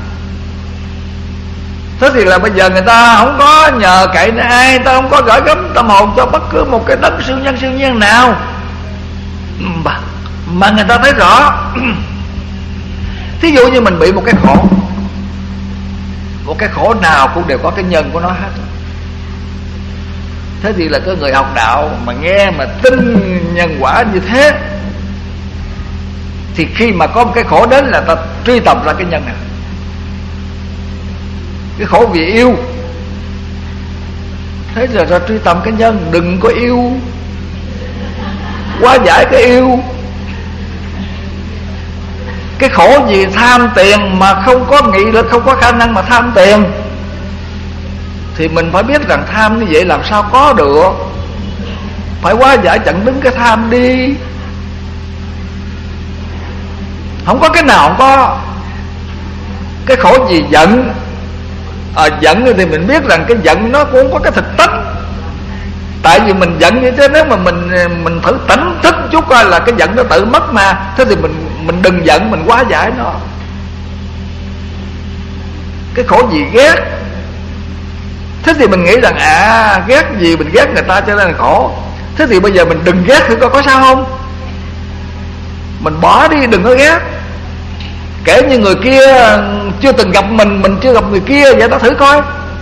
Thế thì là bây giờ người ta không có nhờ cậy đến ai, ta không có gửi gắm tâm hồn cho bất cứ một cái đấng siêu nhân siêu nhiên nào, mà, mà người ta thấy rõ. Thí dụ như mình bị một cái khổ, một cái khổ nào cũng đều có cái nhân của nó hết. Thế thì là cái người học đạo mà nghe mà tin nhân quả như thế, thì khi mà có một cái khổ đến là ta truy tầm ra cái nhân này. Cái khổ vì yêu, thế giờ ra truy tầm cái nhân, đừng có yêu hóa giải cái yêu. Cái khổ gì tham tiền mà không có nghị lực, không có khả năng mà tham tiền, thì mình phải biết rằng tham như vậy làm sao có được. Phải hóa giải chặn đứng cái tham đi. Không có cái nào không có. Cái khổ gì giận, à, giận thì mình biết rằng cái giận nó cũng có cái thực tính. Tại vì mình giận như thế, nếu mà mình mình thử tỉnh thức chút coi là cái giận nó tự mất mà. Thế thì mình mình đừng giận, mình hóa giải nó. Cái khổ gì ghét, thế thì mình nghĩ rằng à ghét gì, mình ghét người ta cho nên là khổ. Thế thì bây giờ mình đừng ghét thử coi có sao không. Mình bỏ đi, đừng có ghét. Kể như người kia chưa từng gặp mình, mình chưa gặp người kia, vậy đó thử coi.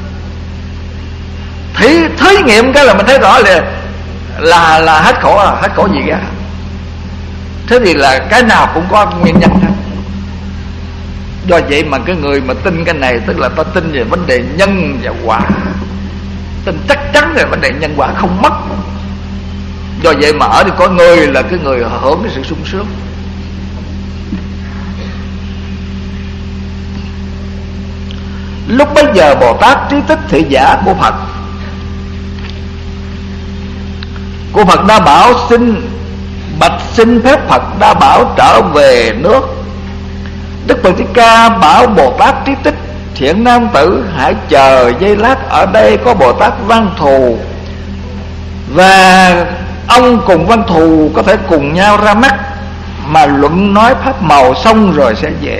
Thí, thí nghiệm cái là mình thấy rõ là là là hết khổ à, hết khổ gì cả. Thế thì là cái nào cũng có nguyên nhân hết. Do vậy mà cái người mà tin cái này, tức là ta tin về vấn đề nhân và quả, tin chắc chắn về vấn đề nhân quả không mất. Do vậy mà ở đi có người là cái người hưởng cái sự sung sướng. Lúc bấy giờ Bồ Tát trí tích thị giả của Phật Của Phật đã bảo xin bạch xin phép Phật đã bảo trở về nước. Đức Phật Thích Ca bảo Bồ Tát trí tích: thiện nam tử, hãy chờ giây lát, ở đây có Bồ Tát Văn Thù, và ông cùng Văn Thù có thể cùng nhau ra mắt mà luận nói pháp màu, xong rồi sẽ về.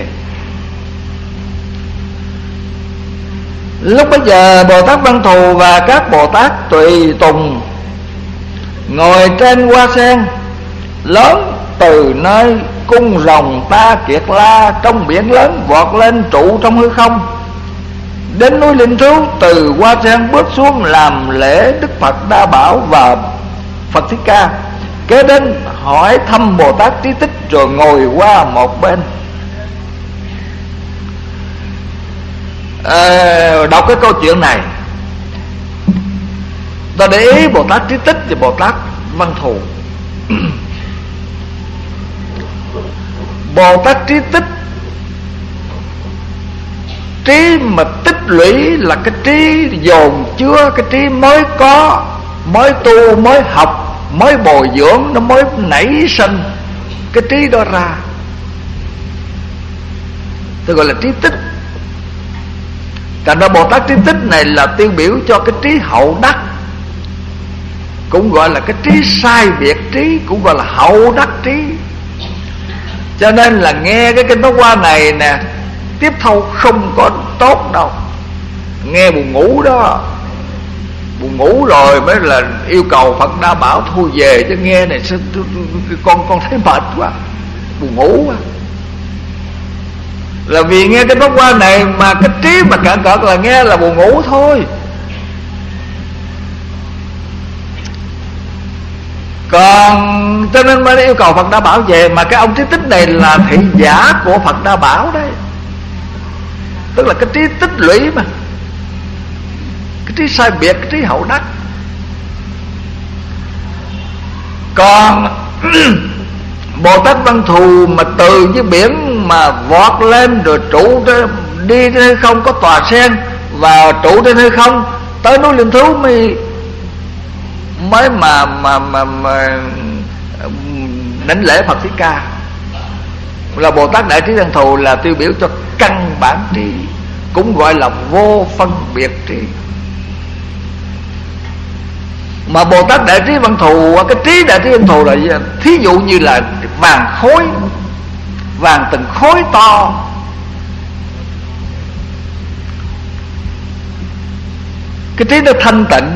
Lúc bấy giờ Bồ Tát Văn Thù và các Bồ Tát tùy tùng ngồi trên hoa sen lớn từ nơi cung rồng Ta Kiệt La trong biển lớn vọt lên trụ trong hư không. Đến núi Linh Thú, từ hoa sen bước xuống làm lễ Đức Phật Đa Bảo và Phật Thích Ca. Kế đến hỏi thăm Bồ Tát trí tích rồi ngồi qua một bên. À, đọc cái câu chuyện này, ta để ý Bồ Tát trí tích và Bồ Tát Văn Thù. Bồ Tát trí tích, trí mà tích lũy là cái trí dồn chứa, cái trí mới có, mới tu, mới học, mới bồi dưỡng, nó mới nảy sinh cái trí đó ra, tôi gọi là trí tích. Thành ra Bồ Tát trí tích này là tiêu biểu cho cái trí hậu đắc, cũng gọi là cái trí sai biệt trí, cũng gọi là hậu đắc trí. Cho nên là nghe cái kinh Pháp Hoa này nè, tiếp thâu không có tốt đâu. Nghe buồn ngủ đó, buồn ngủ rồi mới là yêu cầu Phật Đa Bảo thu về, chứ nghe này con con thấy mệt quá, buồn ngủ quá. Là vì nghe cái Pháp Hoa này mà cái trí mà cạn cợt là nghe là buồn ngủ thôi. Còn cho nên mới yêu cầu Phật Đa Bảo về. Mà cái ông trí tích này là thị giả của Phật Đa Bảo đấy, tức là cái trí tích lũy mà, cái trí sai biệt, cái trí hậu đắc. Còn Bồ Tát Văn Thù mà từ dưới biển mà vọt lên rồi trụ trên, đi trên hư không, có tòa sen và trụ trên hư không, tới núi Linh Thú mới mới mà mà mà, mà đảnh lễ Phật Thích Ca. Là Bồ Tát Đại Trí Văn Thù là tiêu biểu cho căn bản trí, cũng gọi là vô phân biệt trí. Mà Bồ Tát Đại Trí Văn Thù, cái trí Đại Trí Văn Thù là thí dụ như là vàng khối, vàng từng khối to. Cái trí nó thanh tịnh,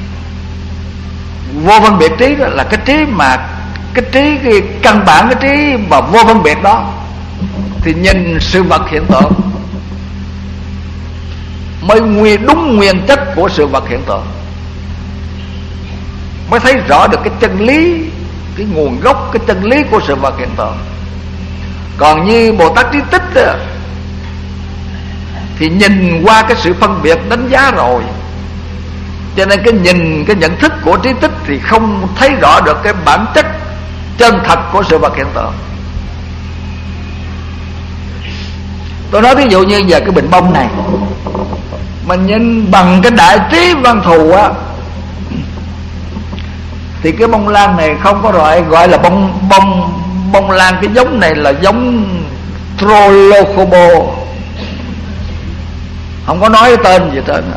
vô phân biệt trí đó là cái trí mà cái trí cái căn bản, cái trí mà vô phân biệt đó thì nhìn sự vật hiện tượng mới nguyên đúng nguyên chất của sự vật hiện tượng, mới thấy rõ được cái chân lý, cái nguồn gốc, cái chân lý của sự vật hiện tượng. Còn như Bồ Tát trí tích đó, thì nhìn qua cái sự phân biệt đánh giá rồi, cho nên cái nhìn, cái nhận thức của trí tích thì không thấy rõ được cái bản chất chân thật của sự vật hiện tượng. Tôi nói ví dụ như giờ cái bình bông này, mình nhìn bằng cái đại trí văn thù á, thì cái bông lan này không có loại gọi là bông bông bông lan. Cái giống này là giống Trolocobo, không có nói tên gì tên.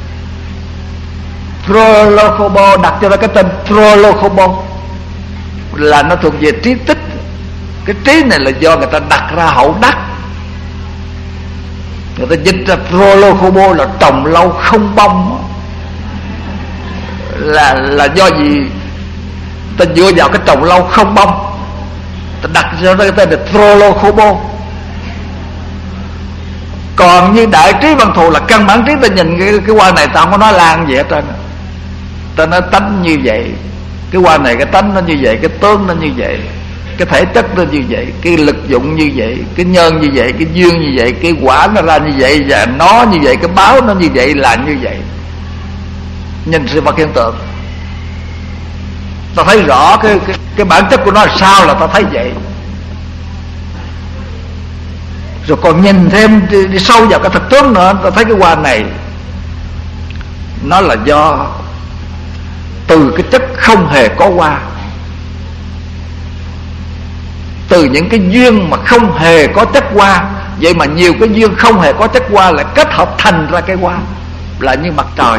Trolocobo đặt cho nó cái tên Trolocobo là nó thuộc về trí tích. Cái trí này là do người ta đặt ra hậu đắc, người ta dịch ra Trolocobo là trồng lâu không bông. Là là do gì? Ta dựa vào cái trồng lâu không bông, ta đặt cho nó cái tên là Trolocobo. Còn như đại trí văn thù là căn bản trí, ta nhìn cái, cái hoa này ta không có nói lan gì hết trơn, ta nói tánh như vậy. Cái hoa này cái tánh nó như vậy, cái tướng nó như vậy, cái thể chất nó như vậy, cái lực dụng như vậy, cái nhân như vậy, cái duyên như vậy, cái quả nó ra như vậy, và nó như vậy, cái báo nó như vậy, là như vậy. Nhìn sự vật hiện tượng, ta thấy rõ cái, cái, cái bản chất của nó là sao, là ta thấy vậy. Rồi còn nhìn thêm đi, đi sâu vào cái thực tướng nữa, ta thấy cái hoa này nó là do từ cái chất không hề có hoa, từ những cái duyên mà không hề có chất hoa. Vậy mà nhiều cái duyên không hề có chất hoa lại kết hợp thành ra cái hoa, là như mặt trời,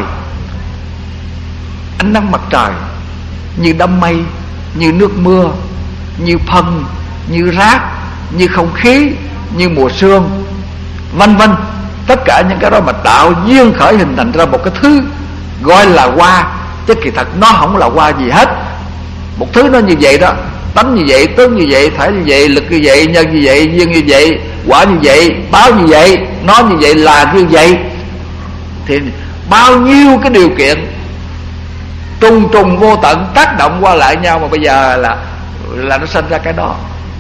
ánh nắng mặt trời, như đám mây, như nước mưa, như phân, như rác, như không khí, như mùa sương, vân vân. Tất cả những cái đó mà tạo duyên khởi hình thành ra một cái thứ gọi là hoa, chứ kỳ thật nó không là hoa gì hết. Một thứ nó như vậy đó, tánh như vậy, tướng như vậy, thể như vậy, lực như vậy, nhân như vậy, duyên như vậy, quả như vậy, báo như vậy, nó như vậy, là như vậy. Thì bao nhiêu cái điều kiện trùng trùng vô tận tác động qua lại nhau, mà bây giờ là là nó sinh ra cái đó.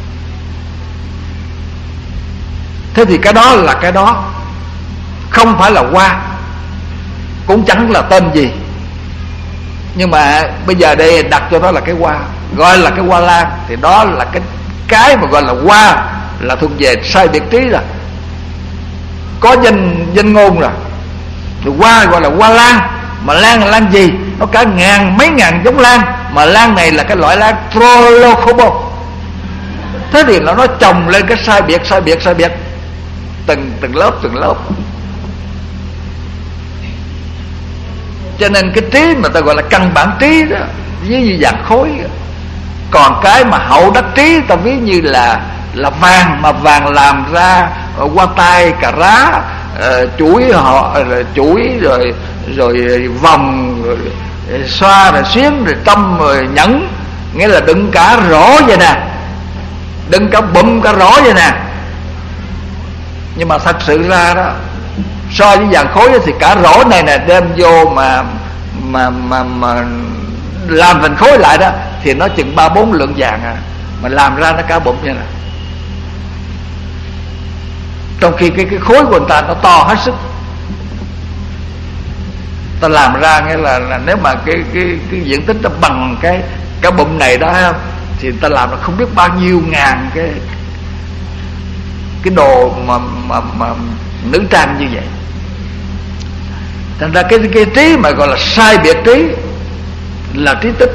Thế thì cái đó là cái đó, không phải là hoa, cũng chẳng là tên gì. Nhưng mà bây giờ đây đặt cho nó là cái hoa, gọi là cái hoa lan, thì đó là cái cái mà gọi là hoa, là thuộc về sai biệt trí rồi, có danh danh ngôn rồi. Thì hoa gọi là hoa lan, mà lan là lan gì? Nó cả ngàn mấy ngàn giống lan, mà lan này là cái loại lan Trolocobo. Thế thì nó nó chồng lên cái sai biệt sai biệt sai biệt từng từng lớp từng lớp. Cho nên cái trí mà ta gọi là căn bản trí đó, ví như dạng khối. Còn cái mà hậu đắc trí ta ví như là là vàng, mà vàng làm ra qua tay, cà rá, uh, chuỗi họ, rồi chuỗi rồi rồi vòng, rồi xoa, rồi xuyến, rồi tâm, rồi nhẫn, nghĩa là đựng cả rổ vậy nè, đựng cả bụm cả rổ vậy nè. Nhưng mà thật sự ra đó, so với vàng khối thì cả rổ này nè đem vô mà mà mà mà làm thành khối lại đó, thì nó chừng ba bốn lượng vàng à, mà làm ra nó cả bụng vậy nè. Trong khi cái cái khối của người ta nó to hết sức, ta làm ra nghĩa là, là nếu mà cái cái cái diện tích nó bằng cái cái bụng này đó không, thì ta làm là không biết bao nhiêu ngàn cái cái đồ mà mà mà nữ trang như vậy. Thành ra cái cái trí mà gọi là sai biệt trí là trí tích.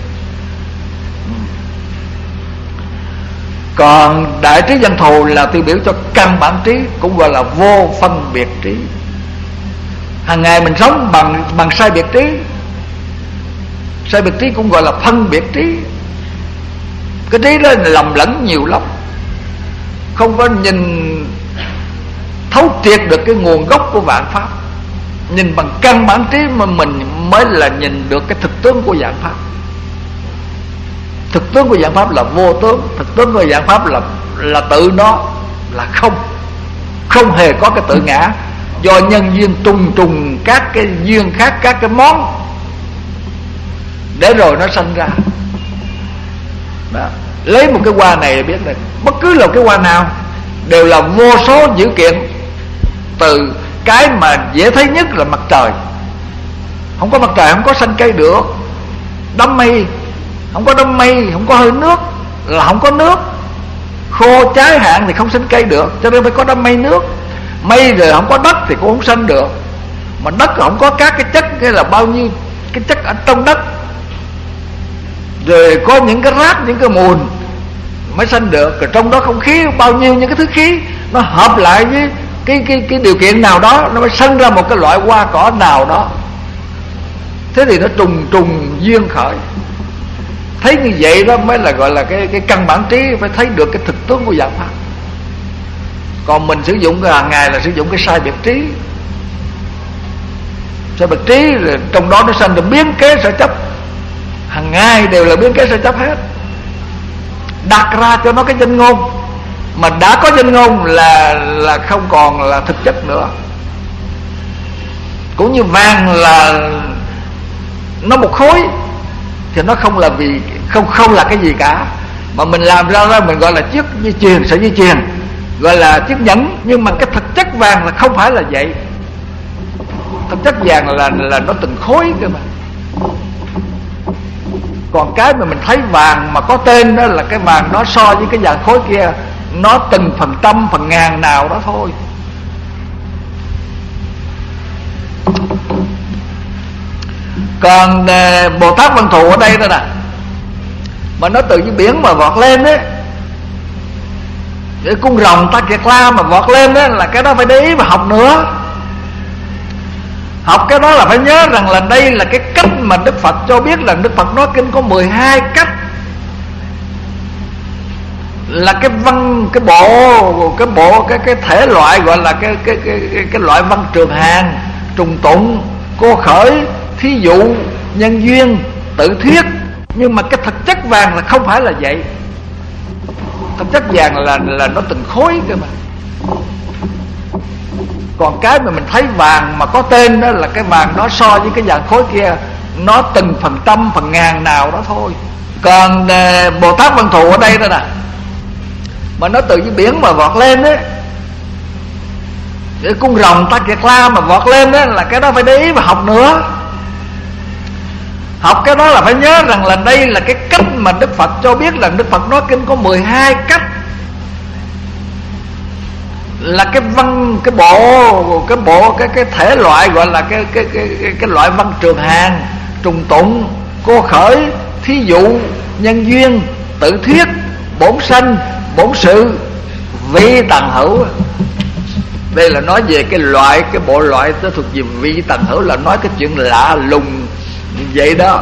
Còn đại trí văn thù là tiêu biểu cho căn bản trí, cũng gọi là vô phân biệt trí. Hàng ngày mình sống bằng bằng sai biệt trí. Sai biệt trí cũng gọi là phân biệt trí. Cái trí đó lầm lẫn nhiều lắm, không có nhìn thấu triệt được cái nguồn gốc của vạn pháp. Nhìn bằng căn bản trí mà mình mới là nhìn được cái thực tướng của vạn pháp. Thực tướng của vạn pháp là vô tướng, thực tướng của vạn pháp là là tự nó là không, không hề có cái tự ngã, do nhân duyên trùng trùng các cái duyên khác, các cái món để rồi nó sanh ra. Đó. Lấy một cái hoa này biết là bất cứ là cái hoa nào đều là vô số dữ kiện. Từ cái mà dễ thấy nhất là mặt trời, không có mặt trời không có xanh cây được. Đám mây, không có đám mây, không có hơi nước. là không có nước, khô cháy hạn thì không sinh cây được, cho nên phải có đám mây nước. Mây rồi không có đất thì cũng không sinh được, mà đất không có các cái chất, cái là bao nhiêu cái chất ở trong đất, rồi có những cái rác, những cái mùn mới sinh được. Rồi trong đó không khí bao nhiêu những cái thứ khí nó hợp lại với cái cái cái điều kiện nào đó, nó mới sinh ra một cái loại hoa cỏ nào đó. Thế thì nó trùng trùng duyên khởi. Thấy như vậy đó mới là gọi là cái cái căn bản trí, phải thấy được cái thực tướng của dạng pháp. Còn mình sử dụng cái hàng ngày là sử dụng cái sai biệt trí. Sai biệt trí là trong đó nó sinh ra biến kế sở chấp, hàng ngày đều là biến kế sở chấp hết. Đặt ra cho nó cái danh ngôn, mà đã có danh ngôn là là không còn là thực chất nữa. Cũng như vàng là nó một khối thì nó không là vì không không là cái gì cả, mà mình làm ra ra mình gọi là chiếc dây chuyền, sợi dây chuyền, gọi là chiếc nhẫn. Nhưng mà cái thực chất vàng là không phải là vậy. Thực chất vàng là là nó từng khối cơ mà. Còn cái mà mình thấy vàng mà có tên đó là cái vàng đó so với cái vàng khối kia, nó từng phần trăm, phần ngàn nào đó thôi. Còn Bồ Tát Văn Thù ở đây đó nè, mà nó từ dưới biển mà vọt lên đấy, cái cung rồng Ta Kiệt La mà vọt lên đó, là cái đó phải để ý mà học nữa. Học cái đó là phải nhớ rằng là đây là cái cách mà Đức Phật cho biết là Đức Phật nói kinh có mười hai cách. Là cái văn, cái bộ, cái bộ, cái cái thể loại gọi là cái cái cái cái, cái loại văn trường hàng, trùng tụng, cô khởi, thí dụ, nhân duyên, tự thuyết. Nhưng mà cái thực chất vàng là không phải là vậy. Thực chất vàng là là nó từng khối cơ mà. Còn cái mà mình thấy vàng mà có tên đó là cái vàng đó so với cái vàng khối kia, nó từng phần trăm, phần ngàn nào đó thôi. Còn Bồ Tát Văn Thù ở đây đó nè, mà nó từ dưới biển mà vọt lên đấy, cái cung rồng Ta Kiệt La mà vọt lên đó, là cái đó phải để ý mà học nữa. Học cái đó là phải nhớ rằng là đây là cái cách mà Đức Phật cho biết là Đức Phật nói kinh có mười hai cách. Là cái văn, cái bộ, cái bộ, cái cái thể loại gọi là cái cái cái cái, cái loại văn trường hàng, trùng tụng, cô khởi, thí dụ, nhân duyên, tự thuyết, bổn sanh, bổn sự, vi tần hữu. Đây là nói về cái loại, cái bộ loại nó thuộc về vi tần hữu, là nói cái chuyện lạ lùng vậy đó.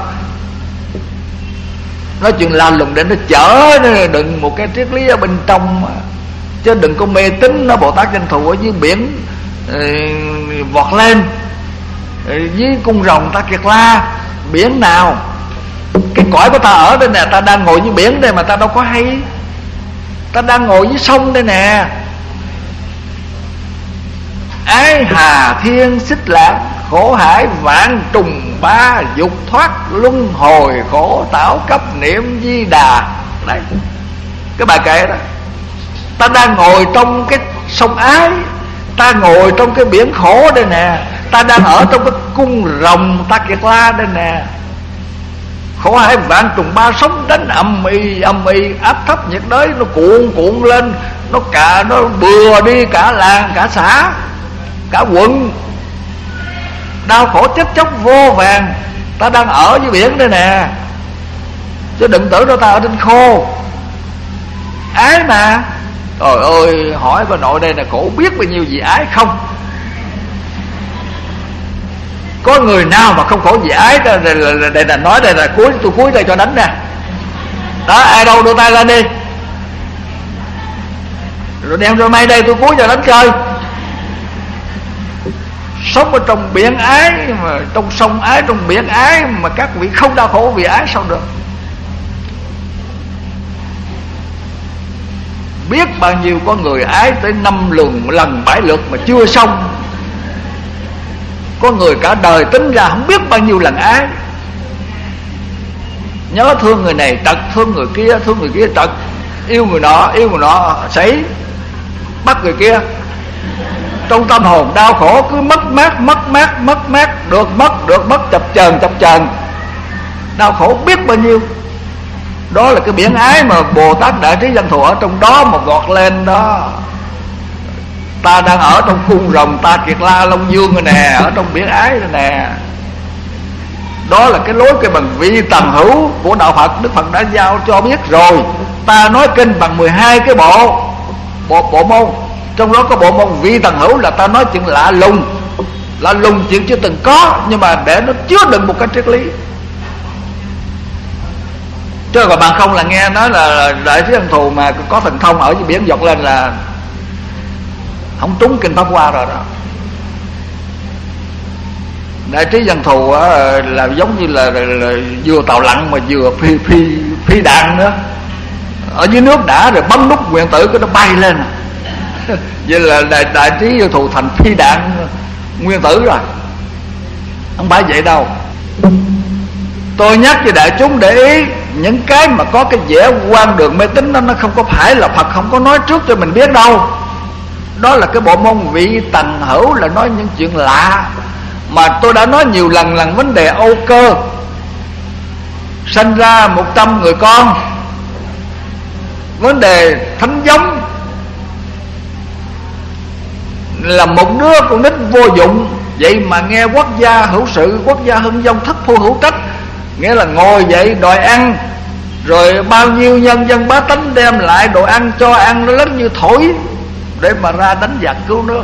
Nói chuyện lạ lùng để nó chở đừng một cái triết lý ở bên trong mà. Chứ đừng có mê tín nó Bồ Tát Văn Thù ở dưới biển uh, vọt lên, uh, dưới cung rồng Ta Kiệt La. Biển nào? Cái cõi của ta ở đây nè, ta đang ngồi dưới biển đây mà ta đâu có hay. Ta đang ngồi dưới sông đây nè. Ái hà thiên xích lạc, khổ hải vạn trùng ba, dục thoát luân hồi, khổ tảo cấp niệm di đà. Đấy, cái bài kệ đó. Ta đang ngồi trong cái sông ái, ta ngồi trong cái biển khổ đây nè, ta đang ở trong cái cung rồng Ta Kiệt La đây nè. Khổ hải vạn trùng ba, sóng đánh âm y âm y, áp thấp nhiệt đới nó cuộn cuộn lên, nó cả nó bừa đi cả làng cả xã cả quận. Đau khổ chết chóc vô vàng. Ta đang ở dưới biển đây nè, chứ đừng tưởng đâu ta ở trên khô. Ái mà. Trời ơi, hỏi bà nội đây là cổ biết bao nhiêu gì ái không? Có người nào mà không khổ gì ái? Đây là, đây là nói đây là cuối, tôi cuối đây cho đánh nè. Đó, ai đâu đưa tay lên đi, rồi đem ra may đây tôi cuối cho đánh chơi. Sống ở trong biển ái, mà trong sông ái, trong biển ái, mà các vị không đau khổ vì ái sao được? Biết bao nhiêu có người ái tới năm lần lần bảy lượt mà chưa xong. Có người cả đời tính ra không biết bao nhiêu lần ái. Nhớ thương người này trật, thương người kia, thương người kia trật, yêu người nọ, yêu người nọ sảy, bắt người kia. Trong tâm hồn đau khổ, cứ mất mát, mất mát, mất mát, được mất, được mất, chập chờn, chập chờn. Đau khổ biết bao nhiêu. Đó là cái biển ái mà Bồ Tát Đại Trí Văn Thù ở trong đó mà gọt lên đó. Ta đang ở trong cung rồng Ta Kiệt La Long Dương rồi nè, ở trong biển ái rồi nè. Đó là cái lối cái bằng vị tầng hữu của đạo Phật. Đức Phật đã giao cho biết rồi. Ta nói kinh bằng mười hai cái bộ bộ, bộ môn. Trong đó có bộ môn vị tầng hữu là ta nói chuyện lạ lùng, lạ lùng chuyện chưa từng có, nhưng mà để nó chứa đựng một cái triết lý. Chứ còn bạn không là nghe nói là Đại Trí Văn Thù mà có thần thông ở dưới biển giọt lên là không trúng kinh Pháp Hoa rồi đó. Đại Trí Văn Thù là giống như là, là, là vừa tàu lặn mà vừa phi phi phi đạn nữa. Ở dưới nước đã rồi bấm nút nguyên tử cái nó bay lên. Vậy là đại, đại Trí Văn Thù thành phi đạn nguyên tử rồi. Không phải vậy đâu. Tôi nhắc cho đại chúng để ý, những cái mà có cái vẻ quan đường mê tín đó, nó không có phải là Phật không có nói trước cho mình biết đâu. Đó là cái bộ môn vị tầng hữu, là nói những chuyện lạ. Mà tôi đã nói nhiều lần là vấn đề Âu Cơ sanh ra một trăm người con, vấn đề thánh giống là một đứa con nít vô dụng. Vậy mà nghe quốc gia hữu sự, quốc gia hưng vong, thất phu hữu trách, nghĩa là ngồi dậy đòi ăn, rồi bao nhiêu nhân dân bá tánh đem lại đồ ăn cho ăn, nó lớn như thổi để mà ra đánh giặc cứu nước.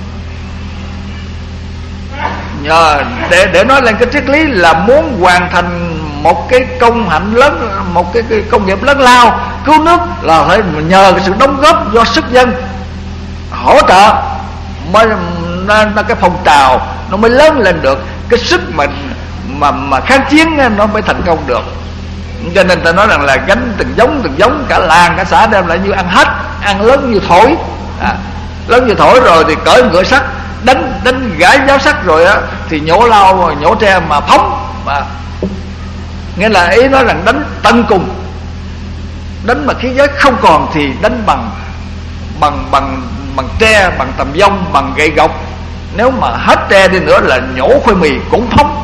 Nhờ để để nói lên cái triết lý là muốn hoàn thành một cái công hạnh lớn, một cái, cái công nghiệp lớn lao cứu nước, là phải nhờ cái sự đóng góp do sức dân hỗ trợ mới nên cái phong trào nó mới lớn lên được, cái sức mà mà mà kháng chiến nó mới thành công được. Cho nên ta nói rằng là gánh từng giống từng giống, cả làng cả xã đem lại như ăn hết, ăn lớn như thổi, à, lớn như thổi rồi thì cởi ngựa sắt đánh đánh gãi giáo sắt rồi á thì nhổ lao nhổ tre mà phóng, mà nghĩa là ý nói rằng đánh tận cùng, đánh mà khí giới không còn thì đánh bằng bằng bằng bằng tre, bằng tầm vong, bằng gậy gộc. Nếu mà hết tre đi nữa là nhổ khoai mì cũng phóng.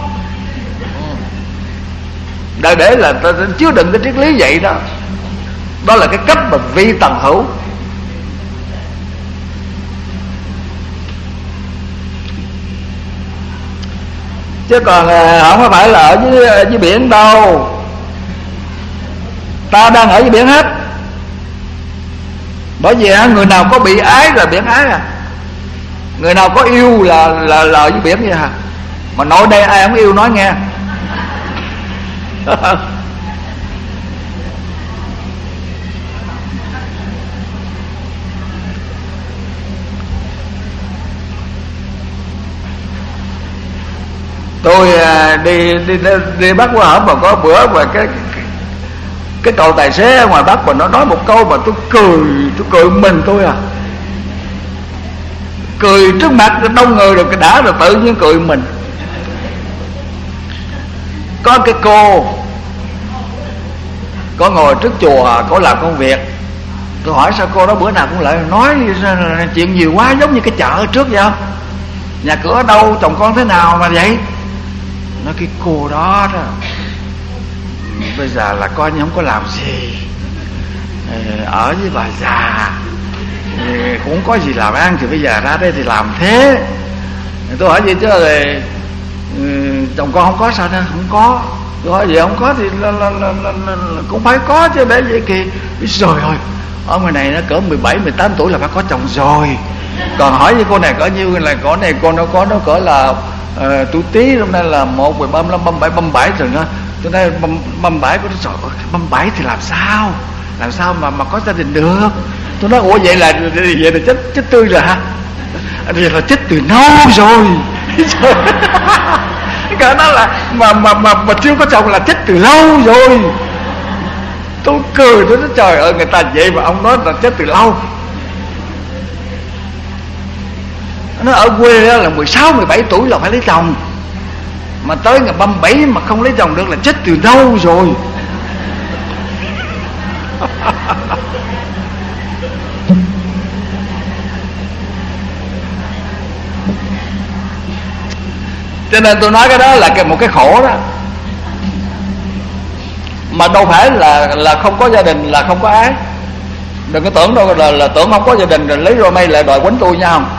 Để để là ta chứa đựng cái triết lý vậy đó. Đó là cái cách mà vi tầng hữu. Chứ còn không phải là ở dưới, ở dưới biển đâu. Ta đang ở dưới biển hết. Bởi vì người nào có bị ái là biển ái à. Người nào có yêu là là, là ở dưới biển vậy hả. Mà nội đây ai không yêu nói nghe. Tôi đi đi đi, đi Bắc qua hổm mà có bữa mà cái cái, cái cậu tài xế ở ngoài Bắc mà nó nói một câu mà tôi cười, tôi cười mình tôi à. Cười trước mặt đông người rồi cái đã rồi tự nhiên cười mình. Có cái cô có ngồi trước chùa, có làm công việc. Tôi hỏi sao cô đó bữa nào cũng lại nói chuyện nhiều quá, giống như cái chợ trước vậy không? Nhà cửa ở đâu, chồng con thế nào mà vậy? Nói cái cô đó đó bây giờ là coi như không có làm gì, ở với bà già cũng có gì làm ăn, thì bây giờ ra đây thì làm thế. Tôi hỏi gì chứ rồi chồng con không có sao nữa? Không có. Tôi hỏi gì không có thì là, là, là, là, là, cũng phải có chứ, để vậy kì. Rồi ơi, ở ngoài này nó cỡ mười bảy, mười tám tuổi là phải có chồng rồi. Còn hỏi với cô này cỡ nhiêu là cô này con nó có nó cỡ là uh, tuổi tí, hôm nay là một rồi ba mươi lăm, ba mươi bảy, ba mươi bảy rồi nữa. Tôi nói ba mươi bảy, cô nói trời ơi, ba mươi bảy thì làm sao? Làm sao mà mà có gia đình được? Tôi nói ủa vậy là vậy là chết chết tươi rồi hả? Vậy là chết từ lâu rồi. Cái đó là mà mà mà mà chưa có chồng là chết từ lâu rồi. Tôi cười, tôi nói trời ơi, người ta vậy mà ông nói là chết từ lâu. Nó ở quê là mười sáu, mười bảy tuổi là phải lấy chồng, mà tới ngày ba mươi bảy mà không lấy chồng được là chết từ lâu rồi. Cho nên tôi nói cái đó là một cái khổ đó. Mà đâu phải là là không có gia đình là không có ái. Đừng có tưởng đâu là, là tưởng không có gia đình rồi lấy roi mây lại đòi quýnh tôi nha không.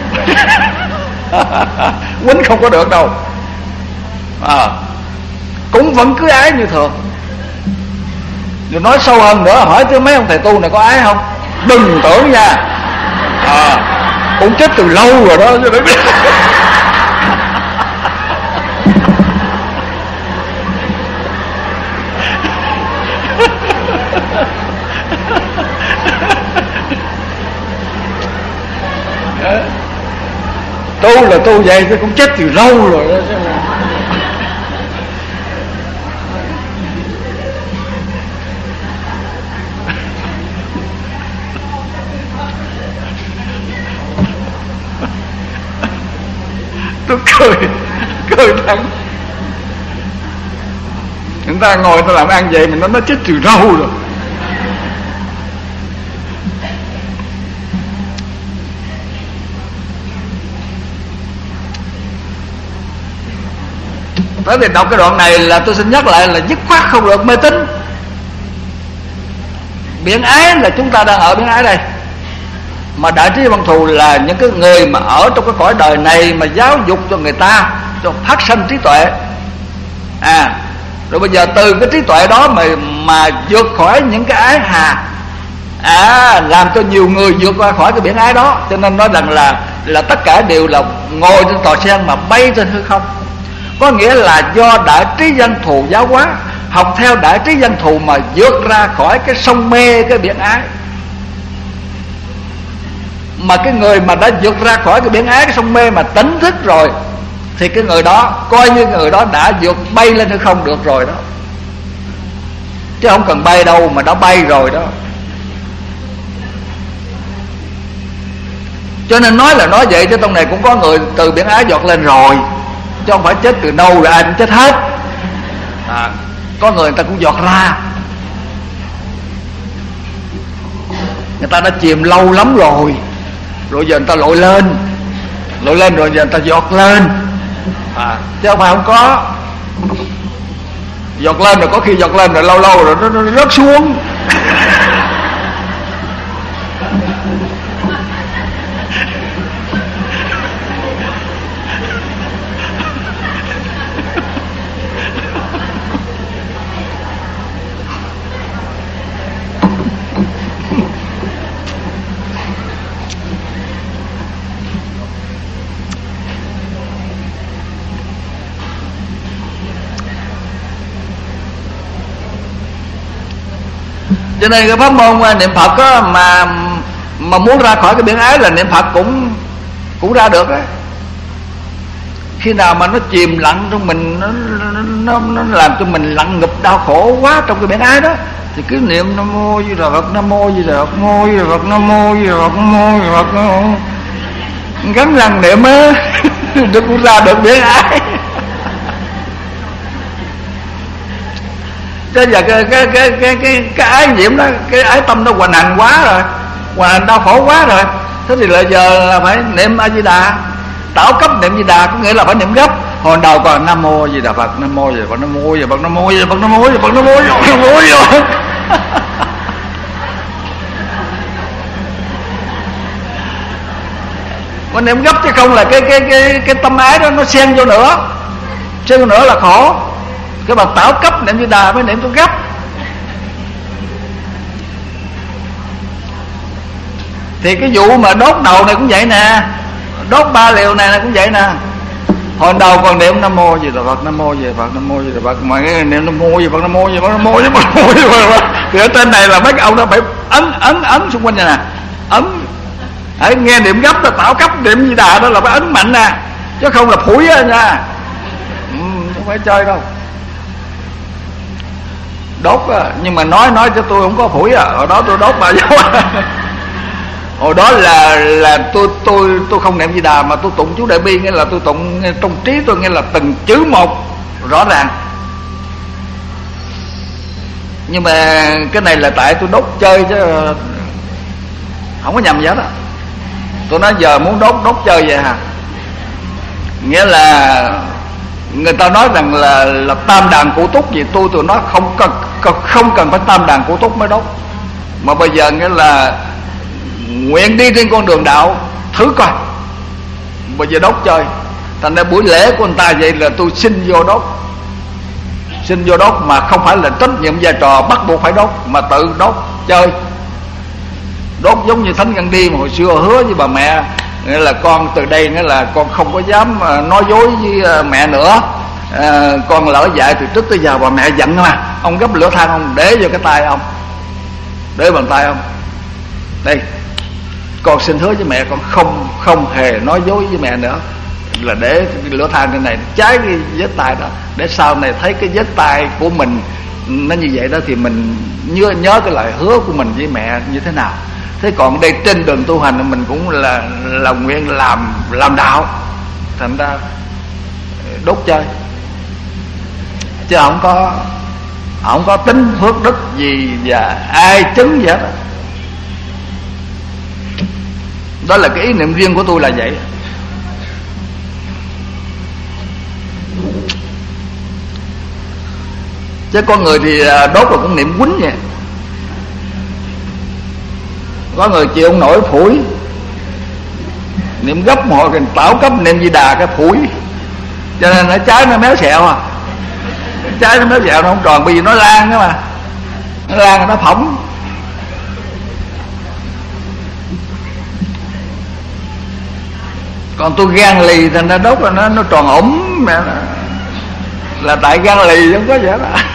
Quýnh không có được đâu. À, cũng vẫn cứ ái như thường. Rồi nói sâu hơn nữa, hỏi chứ mấy ông thầy tu này có ái không? Đừng tưởng nha. À, cũng chết từ lâu rồi đó chứ. Tu là tu vậy chứ cũng chết từ lâu rồi đó chứ. Tôi cười cười thẳng. Người ta ngồi ta làm ăn vậy mình nói nó chết từ lâu rồi. Bởi vì đọc cái đoạn này là tôi xin nhắc lại là dứt khoát không được mê tín. Biển ái là chúng ta đang ở biển ái đây. Mà Đại Trí Văn Thù là những cái người mà ở trong cái cõi đời này mà giáo dục cho người ta, cho phát sanh trí tuệ. À, rồi bây giờ từ cái trí tuệ đó mà mà vượt khỏi những cái ái hà, à, làm cho nhiều người vượt qua khỏi cái biển ái đó. Cho nên nói rằng là là tất cả đều là ngồi trên tòa sen mà bay trên hư không. Có nghĩa là do Đại Trí Văn Thù giáo hóa, học theo Đại Trí Văn Thù mà vượt ra khỏi cái sông mê, cái biển ái. Mà cái người mà đã vượt ra khỏi cái biển ái, cái sông mê mà tỉnh thức rồi, thì cái người đó coi như người đó đã vượt bay lên hư không được rồi đó. Chứ không cần bay đâu mà đã bay rồi đó. Cho nên nói là nói vậy chứ trong này cũng có người từ biển ái vọt lên rồi, chứ không phải chết từ đâu rồi ai cũng chết hết. À, có người người ta cũng vọt ra. Người ta đã chìm lâu lắm rồi, rồi giờ người ta lội lên, lội lên rồi giờ người ta vọt lên. À, chứ không phải không có. Vọt lên rồi có khi vọt lên rồi lâu lâu rồi nó, nó rớt xuống. Cho nên cái pháp môn niệm Phật á, mà mà muốn ra khỏi cái biển ái là niệm Phật cũng cũng ra được á. Khi nào mà nó chìm lặng trong mình, nó, nó, nó làm cho mình lặng ngụp đau khổ quá trong cái biển ái đó, thì cứ niệm Nam Mô Di Đà Phật, Nam Mô Di Đà Phật, Nam Mô Di Đà Phật, Nam Mô Di Đà Phật, Nam Mô Di Đà Phật, gắn răng niệm á, được cũng ra được biển ái. Chứ giờ cái cái cái cái cái cái ái nhiễm đó, cái ái tâm nó hoành hành quá rồi, hoành hành đau khổ quá rồi. Thế thì là giờ là phải niệm A Di Đà, tảo cấp niệm Di Đà, có nghĩa là phải niệm gấp. Hồi đầu còn Nam Mô Di Đà Phật, Nam Mô Di Đà Phật, Nam Mô Di Đà Phật, Nam Mô Di Đà Phật, Nam Mô Di Đà Phật, Nam Mô Di Đà Phật, Nam Mô Di Đà Phật. Mà niệm gấp chứ không là cái cái cái cái tâm ái đó nó xen vô nữa, xen vô nữa là khổ. Cái bà tảo cấp niệm Di Đà mới niệm tôi gấp. Thì cái vụ mà đốt đầu này cũng vậy nè, đốt ba liều này cũng vậy nè. Hồi đầu còn niệm Nam Mô Di Đà Phật, Nam Mô Di Đà Phật, Nam Mô Di Đà Phật, mà cái niệm Nam Mô Di Đà Phật, Nam Mô Di Đà Phật, Nam Mô Di Đà Phật, Nam Mô Di Đà Phật. Thì ở trên này là mấy cái ông đó phải ấn ấn ấn xung quanh này nè, ấn. Hãy nghe niệm gấp là tảo cấp niệm Di Đà đó là phải ấn mạnh nè, chứ không là phủi á nha. Ừ, không phải chơi đâu. Đốt á, nhưng mà nói nói cho tôi không có phủi à, hồi đó tôi đốt bà dấu. Hồi đó là là tôi tôi tôi không niệm Di Đà mà tôi tụng chú Đại Bi, nghĩa là tôi tụng trong trí tôi, nghĩa là từng chữ một rõ ràng. Nhưng mà cái này là tại tôi đốt chơi chứ không có nhầm gì hết á. Tôi nói giờ muốn đốt đốt chơi vậy hả? Nghĩa là Người ta nói rằng là là tam đàn cụ túc gì, tôi tôi nói không cần không cần phải tam đàn cụ túc mới đốt, mà bây giờ nghĩa là nguyện đi trên con đường đạo thử coi, bây giờ đốt chơi. Thành ra buổi lễ của người ta vậy là tôi xin vô đốt, xin vô đốt mà không phải là trách nhiệm vai trò bắt buộc phải đốt, mà tự đốt chơi. Đốt giống như Thánh Gandhi mà hồi xưa hứa với bà mẹ, nghĩa là con từ đây nghĩa là con không có dám nói dối với mẹ nữa, à, con lỡ dạy từ trước tới giờ bà mẹ giận mà. Ông gấp lửa than ông để vô cái tay ông, để bàn tay ông, đây con xin hứa với mẹ con không không hề nói dối với mẹ nữa, là để lửa than trên này cháy cái vết tay đó, để sau này thấy cái vết tay của mình nó như vậy đó thì mình nhớ nhớ cái lời hứa của mình với mẹ như thế nào. Thế còn đây trên đường tu hành mình cũng là là nguyện làm làm đạo, thành ra đốt chơi, chứ không có không có tính phước đức gì và ai chứng vậy đó. Đó là cái ý niệm riêng của tôi là vậy. Chứ con người thì đốt là cũng niệm quýnh vậy. Có người chịu không nổi phủi, niệm gấp một rồi tảo cấp niệm Di Đà cái phủi, cho nên nó trái nó méo xẹo à, trái nó méo xẹo nó không tròn, bởi vì nó lan đó mà, nó lan nó phỏng. Còn tôi gan lì thành ra đốt là nó nó tròn ủng, mẹ nó, là tại gan lì không có vậy đó.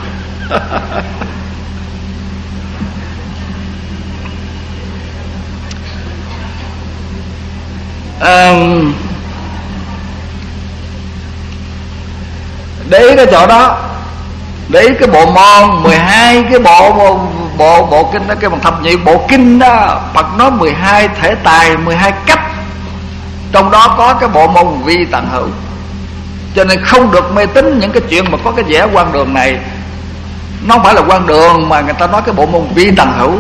À, để ý cái chỗ đó, để ý cái bộ môn mười hai cái bộ bộ bộ, bộ kinh đó, cái bằng thập nhị bộ kinh đó, Phật nói mười hai thể tài, mười hai cách, trong đó có cái bộ môn vi tận hữu. Cho nên không được mê tín những cái chuyện mà có cái vẻ quan đường này. Nó không phải là quan đường, mà người ta nói cái bộ môn vi tận hữu.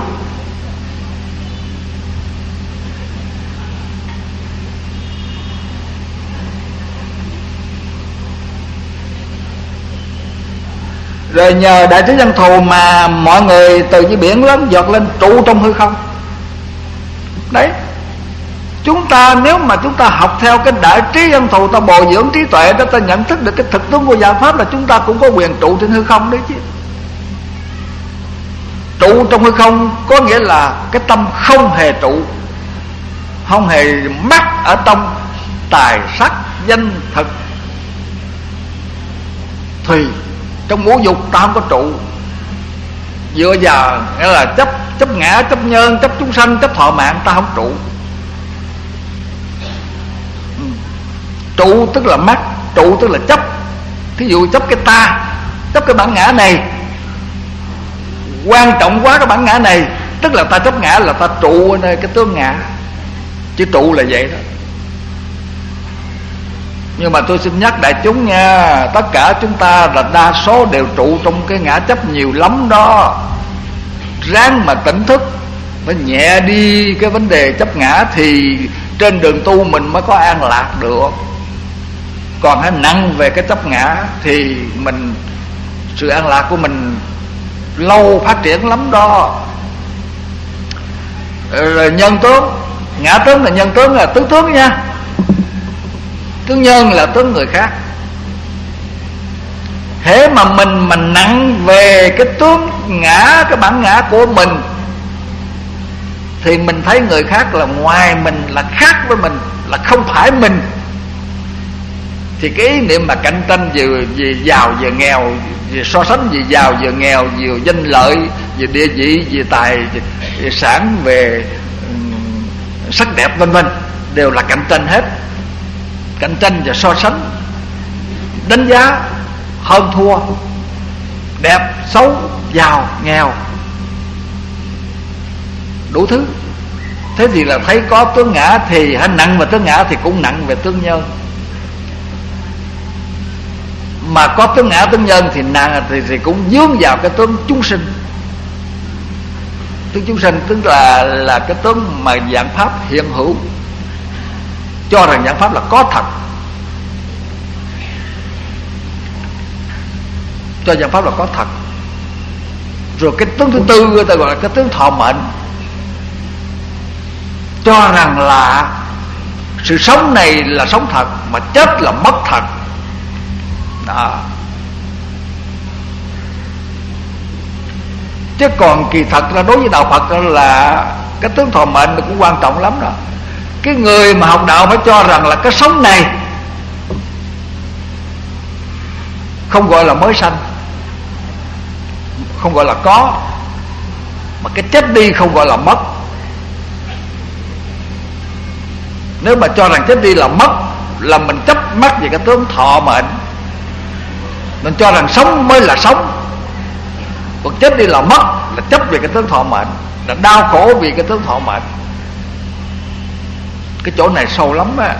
Rồi nhờ đại trí văn thù mà mọi người từ dưới biển lớn giọt lên trụ trong hư không. Đấy, chúng ta nếu mà chúng ta học theo cái đại trí văn thù, ta bồi dưỡng trí tuệ đó, ta nhận thức được cái thực tướng của giáo pháp, là chúng ta cũng có quyền trụ trên hư không đấy chứ. Trụ trong hư không có nghĩa là cái tâm không hề trụ, không hề mắc ở trong tài sắc danh thực. Thì trong ngũ dục ta không có trụ. Vừa giờ nghĩa là chấp chấp ngã, chấp nhân, chấp chúng sanh, chấp thọ mạng, ta không trụ. ừ. Trụ tức là mắc, trụ tức là chấp. Thí dụ chấp cái ta, chấp cái bản ngã này, quan trọng quá cái bản ngã này, tức là ta chấp ngã, là ta trụ ở nơi cái tướng ngã. Chứ trụ là vậy đó. Nhưng mà tôi xin nhắc đại chúng nha, tất cả chúng ta là đa số đều trụ trong cái ngã chấp nhiều lắm đó. Ráng mà tỉnh thức, phải nhẹ đi cái vấn đề chấp ngã, thì trên đường tu mình mới có an lạc được. Còn hãy nặng về cái chấp ngã thì mình, sự an lạc của mình lâu phát triển lắm đó. Rồi nhân tướng, ngã tướng là nhân tướng, là tứ tướng nha. Tướng nhân là tướng người khác. Thế mà mình mình nặng về cái tướng ngã, cái bản ngã của mình, thì mình thấy người khác là ngoài mình, là khác với mình, là không phải mình. Thì cái ý niệm mà cạnh tranh về, về giàu về nghèo, về so sánh về giàu về nghèo, về danh lợi, về địa vị, về tài về, về sản, về um, sắc đẹp vân vân, đều là cạnh tranh hết. Cạnh tranh và so sánh, đánh giá hơn thua, đẹp xấu, giàu nghèo, đủ thứ. Thế thì là thấy có tướng ngã thì hãy nặng về tướng ngã, thì cũng nặng về tướng nhân. Mà có tướng ngã tướng nhân thì nặng thì, thì cũng dướng vào cái tướng chúng sinh. Tướng chúng sinh tức là là cái tướng mà dạng pháp hiện hữu, cho rằng dạng pháp là có thật. cho dạng pháp là có thật. Rồi cái tướng thứ tư người ta gọi là cái tướng thọ mệnh, cho rằng là sự sống này là sống thật, mà chết là mất thật. Đó. Chứ còn kỳ thật là đối với đạo Phật là cái tướng thọ mệnh cũng quan trọng lắm đó. Cái người mà học đạo phải cho rằng là cái sống này không gọi là mới sanh, không gọi là có, mà cái chết đi không gọi là mất. Nếu mà cho rằng chết đi là mất là mình chấp mắc về cái tướng thọ mệnh. Mình cho rằng sống mới là sống, còn chết đi là mất là chấp về cái tướng thọ mệnh, là đau khổ vì cái tướng thọ mệnh. Cái chỗ này sâu lắm á.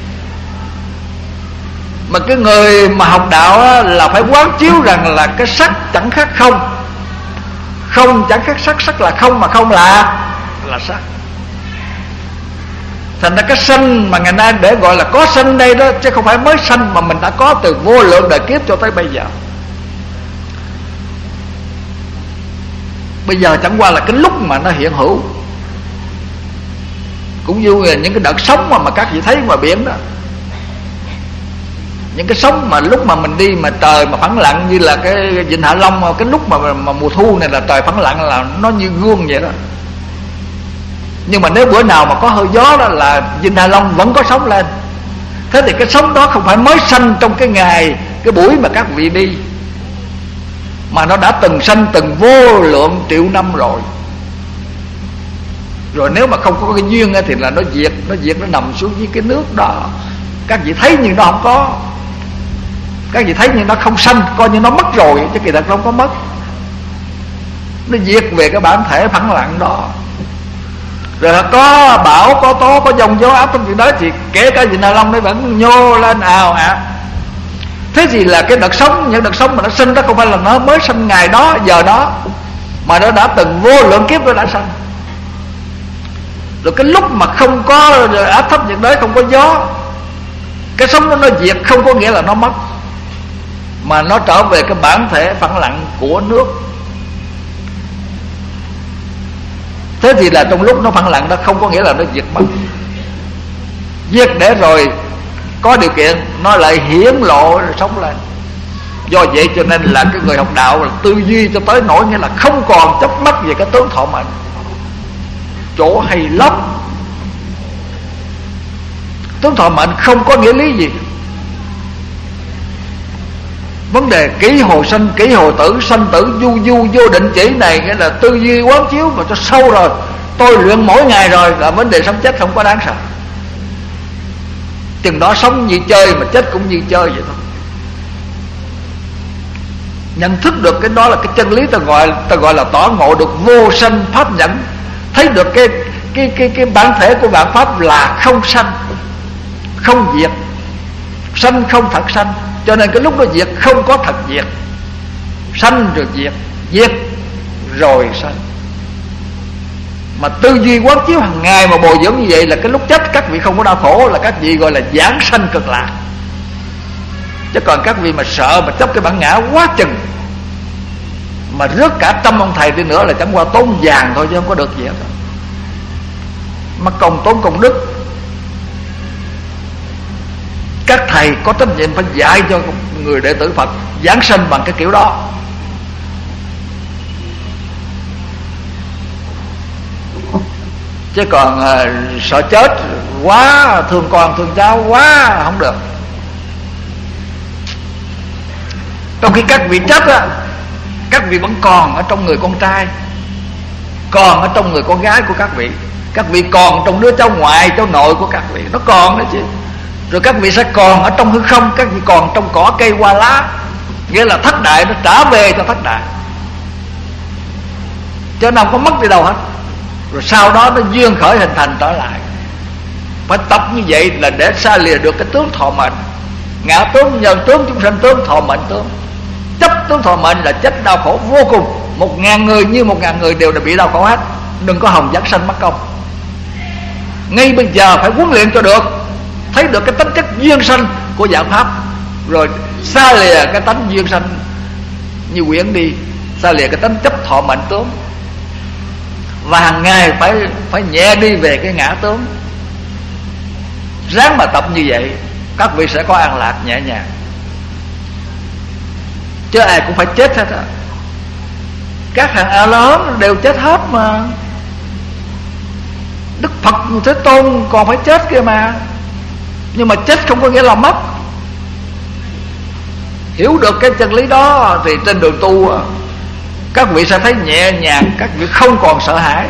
Mà cái người mà học đạo á, là phải quán chiếu rằng là cái sắc chẳng khác không, không chẳng khác sắc, sắc là không mà không là là sắc. Thành ra cái sanh mà ngày nay để gọi là có sanh đây đó, chứ không phải mới sanh, mà mình đã có từ vô lượng đời kiếp cho tới bây giờ. Bây giờ chẳng qua là cái lúc mà nó hiện hữu. Cũng như những cái đợt sóng mà, mà các vị thấy ngoài biển đó, những cái sóng mà lúc mà mình đi mà trời mà phẳng lặng, như là cái Vịnh Hạ Long, cái lúc mà, mà mùa thu này là trời phẳng lặng là nó như gương vậy đó. Nhưng mà nếu bữa nào mà có hơi gió đó là Vịnh Hạ Long vẫn có sóng lên. Thế thì cái sóng đó không phải mới sanh trong cái ngày, cái buổi mà các vị đi, mà nó đã từng sanh từng vô lượng triệu năm rồi. Rồi nếu mà không có cái duyên thì là nó diệt, nó diệt, nó nằm xuống dưới cái nước đó. Các vị thấy nhưng nó không có, các vị thấy nhưng nó không sanh, coi như nó mất rồi, chứ kỳ thật nó không có mất. Nó diệt về cái bản thể phẳng lặng đó. Rồi có bão, có tố, có dòng gió áp trong chuyện đó, thì kể cả Vịnh Hạ Long nó vẫn nhô lên ào ạt. Thế thì là cái đợt sống, những đợt sống mà nó sinh đó không phải là nó mới sinh ngày đó, giờ đó, mà nó đã từng vô lượng kiếp nó đã sanh. Rồi cái lúc mà không có áp thấp nhiệt đới, không có gió, cái sống đó nó diệt không có nghĩa là nó mất, mà nó trở về cái bản thể phẳng lặng của nước. Thế thì là trong lúc nó phẳng lặng đó không có nghĩa là nó diệt mất. Diệt để rồi có điều kiện nó lại hiển lộ rồi sống lên. Do vậy cho nên là cái người học đạo là tư duy cho tới nỗi nghĩa là không còn chấp mắc về cái tướng thọ mệnh. Chỗ hay lắm. Tướng thọ mệnh không có nghĩa lý gì. Vấn đề kỷ hồ sanh, kỷ hồ tử, sanh tử du du vô định chỉ này nghĩa là tư duy quán chiếu mà cho sâu rồi. Tôi luyện mỗi ngày rồi là vấn đề sống chết không có đáng sợ. Chừng đó sống như chơi mà chết cũng như chơi vậy thôi. Nhận thức được cái đó là cái chân lý ta gọi ta gọi là tỏ ngộ được vô sanh pháp nhẫn, thấy được cái cái cái cái bản thể của vạn pháp là không sanh, không diệt, sanh không thật sanh, cho nên cái lúc nó diệt không có thật diệt, sanh rồi diệt, diệt rồi sanh. Mà tư duy quán chiếu hàng ngày mà bồi dưỡng như vậy là cái lúc chết các vị không có đau khổ, là các vị gọi là giảng sanh cực lạc. Chứ còn các vị mà sợ mà chấp cái bản ngã quá chừng, mà rước cả trăm ông thầy đi nữa là chẳng qua tốn vàng thôi chứ không có được gì hết. Mà công tốn công đức. Các thầy có trách nhiệm phải dạy cho người đệ tử Phật giảng sanh bằng cái kiểu đó. Chứ còn à, sợ chết quá, thương con thương cháu quá không được. Trong khi các vị chết á, các vị vẫn còn ở trong người con trai, còn ở trong người con gái của các vị, các vị còn trong đứa cháu ngoại, cháu nội của các vị, nó còn đó chứ. Rồi các vị sẽ còn ở trong hư không, các vị còn trong cỏ cây hoa lá, nghĩa là thất đại nó trả về cho thất đại, chứ nào có mất đi đâu hết. Rồi sau đó nó duyên khởi hình thành trở lại. Phải tập như vậy là để xa lìa được cái tướng thọ mệnh. Ngã tướng, nhân tướng, chúng sanh tướng, thọ mệnh tướng. Chấp tướng thọ mệnh là chết đau khổ vô cùng. Một ngàn người như một ngàn người đều đã bị đau khổ hết. Đừng có hòng giảng sanh mất công. Ngay bây giờ phải huấn luyện cho được, thấy được cái tính chất duyên sanh của dạng pháp, rồi xa lìa cái tánh duyên sanh như quyển đi xa lìa cái tánh chấp thọ mệnh tướng, và hàng ngày phải phải nhẹ đi về cái ngã tướng. Ráng mà tập như vậy, các vị sẽ có an lạc nhẹ nhàng. Chứ ai cũng phải chết hết á. Các hàng A La Hán đều chết hết mà. Đức Phật Thế Tôn còn phải chết kia mà. Nhưng mà chết không có nghĩa là mất. Hiểu được cái chân lý đó thì trên đường tu các vị sẽ thấy nhẹ nhàng, các vị không còn sợ hãi.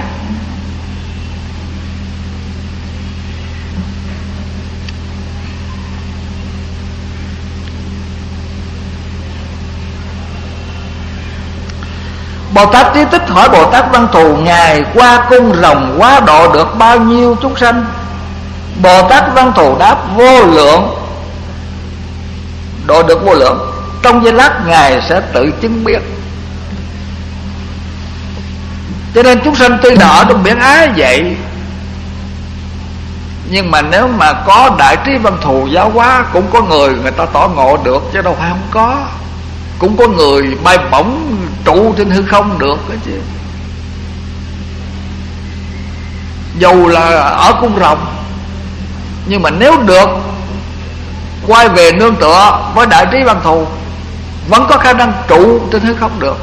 Bồ Tát Trí Tích hỏi Bồ Tát Văn Thù: Ngài qua cung rồng quá độ được bao nhiêu chúng sanh? Bồ Tát Văn Thù đáp: vô lượng, độ được vô lượng. Trong giây lát Ngài sẽ tự chứng biết. Cho nên chúng sanh tuy là ở trong biển ái vậy, nhưng mà nếu mà có đại trí văn thù giáo hóa, cũng có người người ta tỏ ngộ được, chứ đâu phải không có. Cũng có người bay bổng trụ trên hư không được đó chứ. Dù là ở cung rồng, nhưng mà nếu được quay về nương tựa với đại trí văn thù, vẫn có khả năng trụ trên hư không được.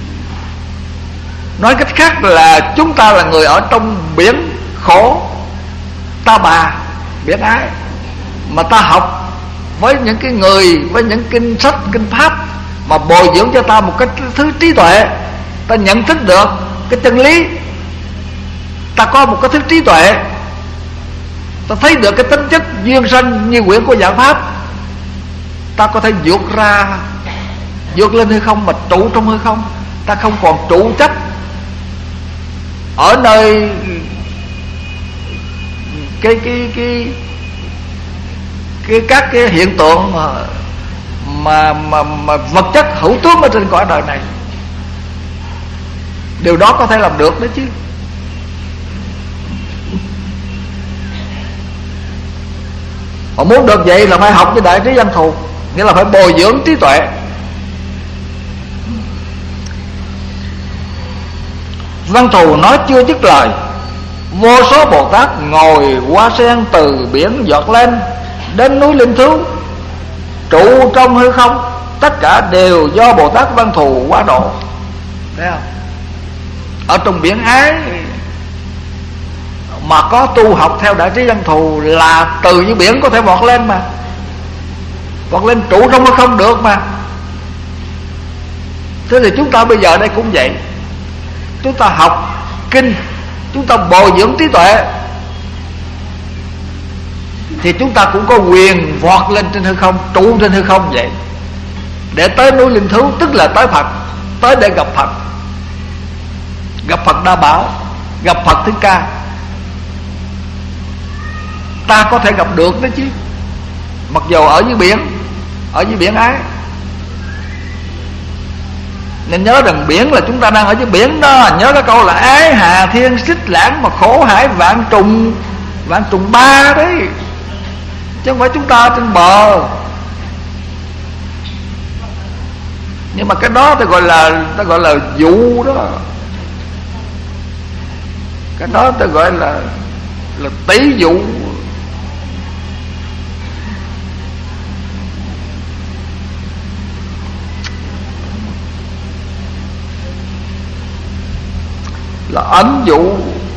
Nói cách khác là chúng ta là người ở trong biển khổ ta bà, biển ái, mà ta học với những cái người, với những kinh sách, kinh pháp mà bồi dưỡng cho ta một cái thứ trí tuệ. Ta nhận thức được cái chân lý, ta có một cái thứ trí tuệ, ta thấy được cái tính chất duyên sanh như quyển của Giảng Pháp. Ta có thể vượt ra, vượt lên hư không mà trụ trong hư không. Ta không còn trụ chấp ở nơi cái cái cái cái các cái hiện tượng mà mà mà, mà vật chất hữu tướng ở trên cõi đời này. Điều đó có thể làm được đấy chứ. Họ muốn được vậy là phải học với đại trí văn thù, nghĩa là phải bồi dưỡng trí tuệ. Văn thù nói chưa dứt lời, vô số Bồ Tát ngồi hoa sen từ biển giọt lên đến núi Linh Thứu, trụ trong hư không. Tất cả đều do Bồ Tát Văn Thù quá độ. Thấy không? Ở trong biển ái mà có tu học theo đại trí văn thù là từ dưới biển có thể vọt lên mà. Vọt lên trụ trong hư không được mà. Thế thì chúng ta bây giờ đây cũng vậy. Chúng ta học kinh, chúng ta bồi dưỡng trí tuệ, thì chúng ta cũng có quyền vọt lên trên hư không, trụ trên hư không vậy, để tới núi Linh Thứu, tức là tới Phật, tới để gặp Phật, gặp Phật Đa Bảo, gặp Phật Thích Ca. Ta có thể gặp được đó chứ, mặc dù ở dưới biển, ở dưới biển ái. Nên nhớ rằng biển là chúng ta đang ở dưới biển đó. Nhớ cái câu là ái hà thiên xích lãng mà khổ hải vạn trùng, vạn trùng ba đấy, chứ không phải chúng ta trên bờ. Nhưng mà cái đó ta gọi là ta gọi là dụ đó. Cái đó ta gọi là là tỷ dụ. Là ẩn dụ,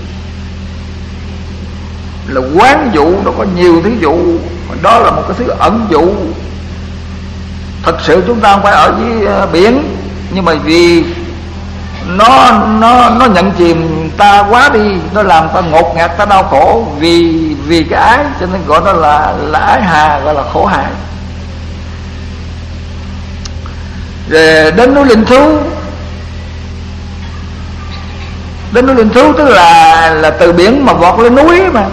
là quán dụ. Nó có nhiều thứ dụ, đó là một cái thứ ẩn dụ. Thật sự chúng ta không phải ở dưới biển, nhưng mà vì nó nó nó nhận chìm ta quá đi, nó làm ta ngột ngạt, ta đau khổ vì vì cái ái, cho nên gọi nó là là ái hà, gọi là khổ hại. Rồi đến núi Linh Thứu, đến núi Linh Thứu tức là là từ biển mà vọt lên núi mà.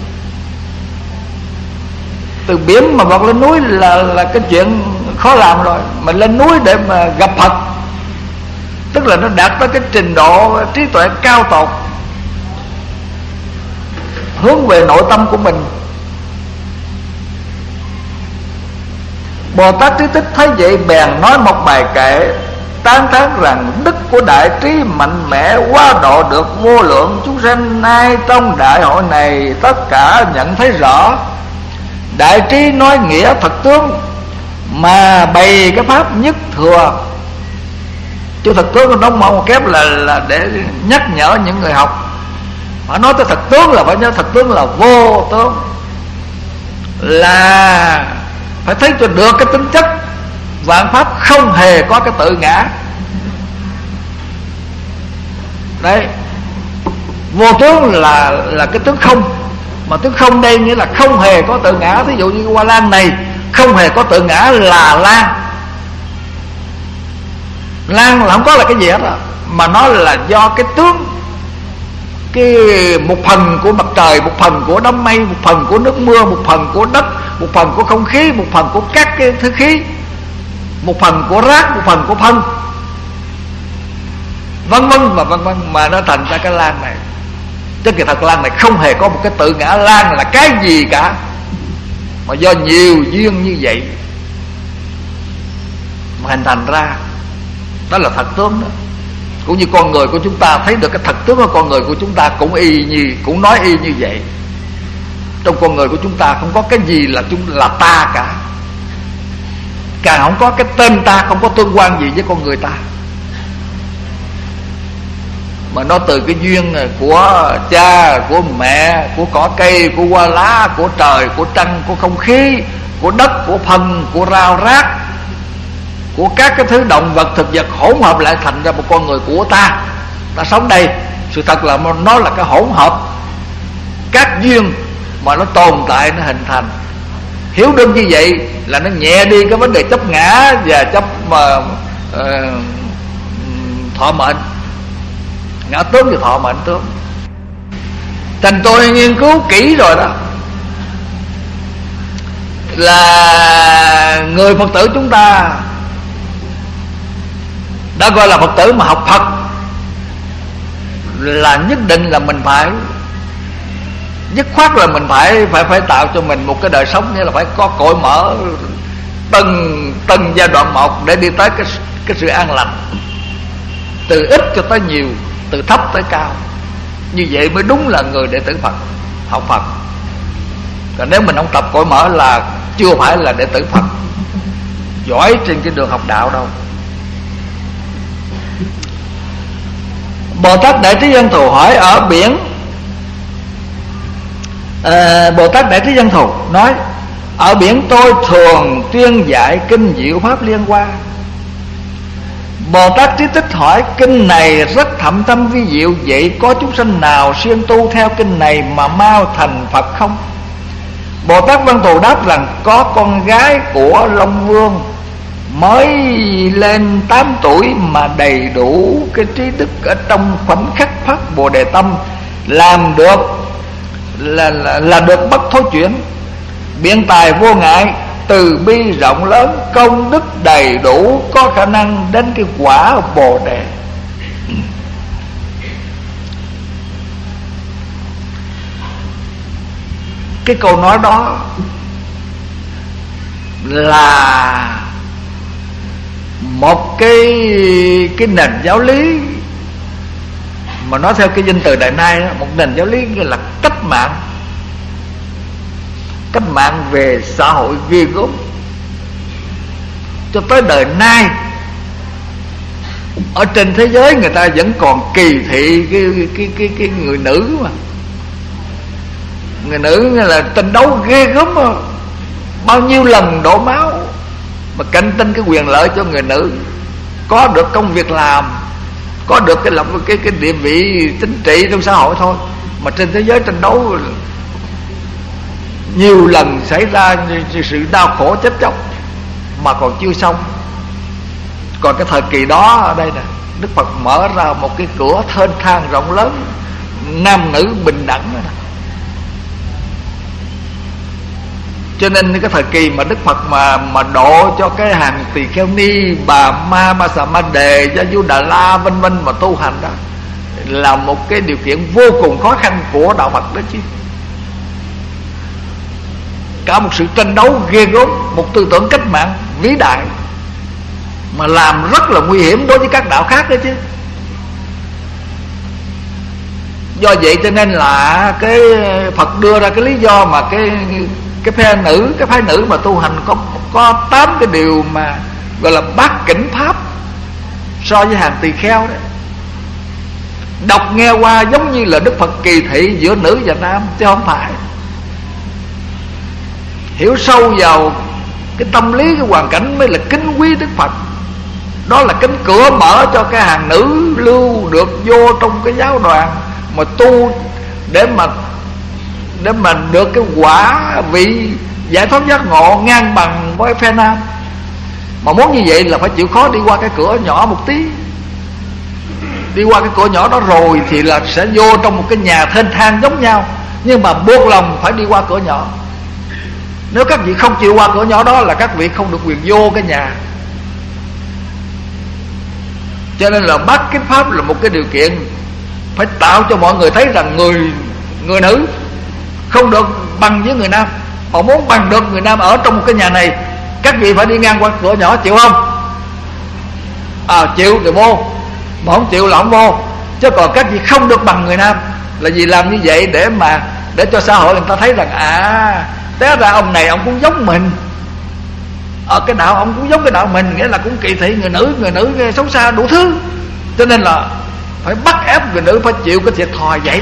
Từ biển mà vọt lên núi là là cái chuyện khó làm rồi. Mà lên núi để mà gặp Phật, tức là nó đạt tới cái trình độ trí tuệ cao tột, hướng về nội tâm của mình. Bồ Tát Trí Tích thấy vậy bèn nói một bài kệ, tán thán rằng đức của đại trí mạnh mẽ quá độ được vô lượng chúng sanh. Nay trong đại hội này tất cả nhận thấy rõ, đại trí nói nghĩa thật tướng mà bày cái pháp nhất thừa. Chứ thật tướng của nó mong kép là là để nhắc nhở những người học. Phải nói tới thật tướng là phải nhớ thật tướng là vô tướng, là phải thấy cho được cái tính chất vạn pháp không hề có cái tự ngã. Đấy, vô tướng là là cái tướng không, mà tướng không đây nghĩa là không hề có tự ngã. Thí dụ như Hoa Lan này không hề có tự ngã là Lan. Lan là không có là cái gì hết đó, mà nó là do cái tướng, cái một phần của mặt trời, một phần của đám mây, một phần của nước mưa, một phần của đất, một phần của không khí, một phần của các cái thứ khí, một phần của rác, một phần của phân, vân vân và vân vân, mà nó thành ra cái Lan này. Chứ kỳ thật Lan này không hề có một cái tự ngã. Lan là cái gì cả, mà do nhiều duyên như vậy mà hình thành ra. Đó là thật tướng đó. Cũng như con người của chúng ta thấy được cái thật tướng của con người của chúng ta cũng y như, cũng nói y như vậy. Trong con người của chúng ta không có cái gì là chúng là ta cả, càng không có cái tên ta, không có tương quan gì với con người ta, mà nó từ cái duyên của cha, của mẹ, của cỏ cây, của hoa lá, của trời, của trăng, của không khí, của đất, của phân, của rau rác, của các cái thứ động vật thực vật hỗn hợp lại thành ra một con người của ta. Ta sống đây, sự thật là nó là cái hỗn hợp các duyên mà nó tồn tại, nó hình thành. Hiểu được như vậy là nó nhẹ đi cái vấn đề chấp ngã và chấp mà uh, thọ mệnh, ngã tướng và thọ mệnh tướng. Thành tôi nghiên cứu kỹ rồi đó, là người Phật tử chúng ta đã gọi là Phật tử mà học Phật là nhất định là mình phải dứt khoát là mình phải phải phải tạo cho mình một cái đời sống, nghĩa là phải có cội mở từng từng giai đoạn một để đi tới cái cái sự an lành, từ ít cho tới nhiều, từ thấp tới cao. Như vậy mới đúng là người đệ tử Phật, học Phật. Còn nếu mình không tập cội mở là chưa phải là đệ tử Phật giỏi trên cái đường học đạo đâu. Bồ Tát Đại Trí Dân Thù hỏi ở biển, à, Bồ Tát Đại Trí Dân Thù nói: ở biển tôi thường tuyên dạy kinh diệu pháp liên hoa. Bồ Tát Trí Tích hỏi: kinh này rất thậm thâm vi diệu, vậy có chúng sanh nào siêng tu theo kinh này mà mau thành Phật không? Bồ Tát Văn Thù đáp rằng: có con gái của Long Vương mới lên tám tuổi mà đầy đủ cái trí đức ở trong khoảnh khắc phát Bồ Đề tâm, làm được là, là, là được bất thối chuyển, biện tài vô ngại, từ bi rộng lớn, công đức đầy đủ, có khả năng đến cái quả Bồ Đề. Cái câu nói đó là một cái cái nền giáo lý mà nói theo cái danh từ Đại Nay đó, một nền giáo lý như là cách mạng, cách mạng về xã hội ghê gớm. Cho tới đời nay ở trên thế giới người ta vẫn còn kỳ thị cái cái cái cái người nữ, mà người nữ là tranh đấu ghê gớm mà. Bao nhiêu lần đổ máu mà cạnh tranh cái quyền lợi cho người nữ, có được công việc làm, có được cái lập cái cái địa vị chính trị trong xã hội thôi, mà trên thế giới tranh đấu nhiều lần xảy ra sự đau khổ chết chóc mà còn chưa xong. Còn cái thời kỳ đó ở đây nè, Đức Phật mở ra một cái cửa thênh thang rộng lớn, nam nữ bình đẳng đó. Cho nên cái thời kỳ mà Đức Phật mà mà độ cho cái hàng tỳ kheo ni, bà ma, ma xà ma đề, gia du đà la vân vân mà tu hành đó, là một cái điều kiện vô cùng khó khăn của đạo Phật đó chứ. Cả một sự tranh đấu ghê gớm, một tư tưởng cách mạng vĩ đại mà làm rất là nguy hiểm đối với các đạo khác đó chứ. Do vậy cho nên là cái Phật đưa ra cái lý do mà cái cái phe nữ, cái phái nữ mà tu hành có có tám cái điều mà gọi là bát kỉnh pháp so với hàng tỳ kheo đấy. Đọc nghe qua giống như là Đức Phật kỳ thị giữa nữ và nam, chứ không phải. Hiểu sâu vào cái tâm lý, cái hoàn cảnh mới là kính quý Đức Phật. Đó là cánh cửa mở cho cái hàng nữ lưu được vô trong cái giáo đoàn mà tu để mà để mà được cái quả vị giải thoát giác ngộ ngang bằng với phe nam. Mà muốn như vậy là phải chịu khó đi qua cái cửa nhỏ một tí. Đi qua cái cửa nhỏ đó rồi thì là sẽ vô trong một cái nhà thênh thang giống nhau, nhưng mà buộc lòng phải đi qua cửa nhỏ. Nếu các vị không chịu qua cửa nhỏ đó là các vị không được quyền vô cái nhà. Cho nên là bát kính pháp là một cái điều kiện phải tạo cho mọi người thấy rằng người người nữ không được bằng với người nam. Họ muốn bằng được người nam ở trong một cái nhà này, các vị phải đi ngang qua cửa nhỏ, chịu không? À chịu thì vô, mà không chịu là không vô. Chứ còn các vị không được bằng người nam là vì làm như vậy để mà để cho xã hội người ta thấy rằng à té ra ông này ông cũng giống mình, ở cái đạo ông cũng giống cái đạo mình, nghĩa là cũng kỳ thị người nữ, người nữ xấu xa đủ thứ. Cho nên là phải bắt ép người nữ phải chịu cái thiệt thòi vậy.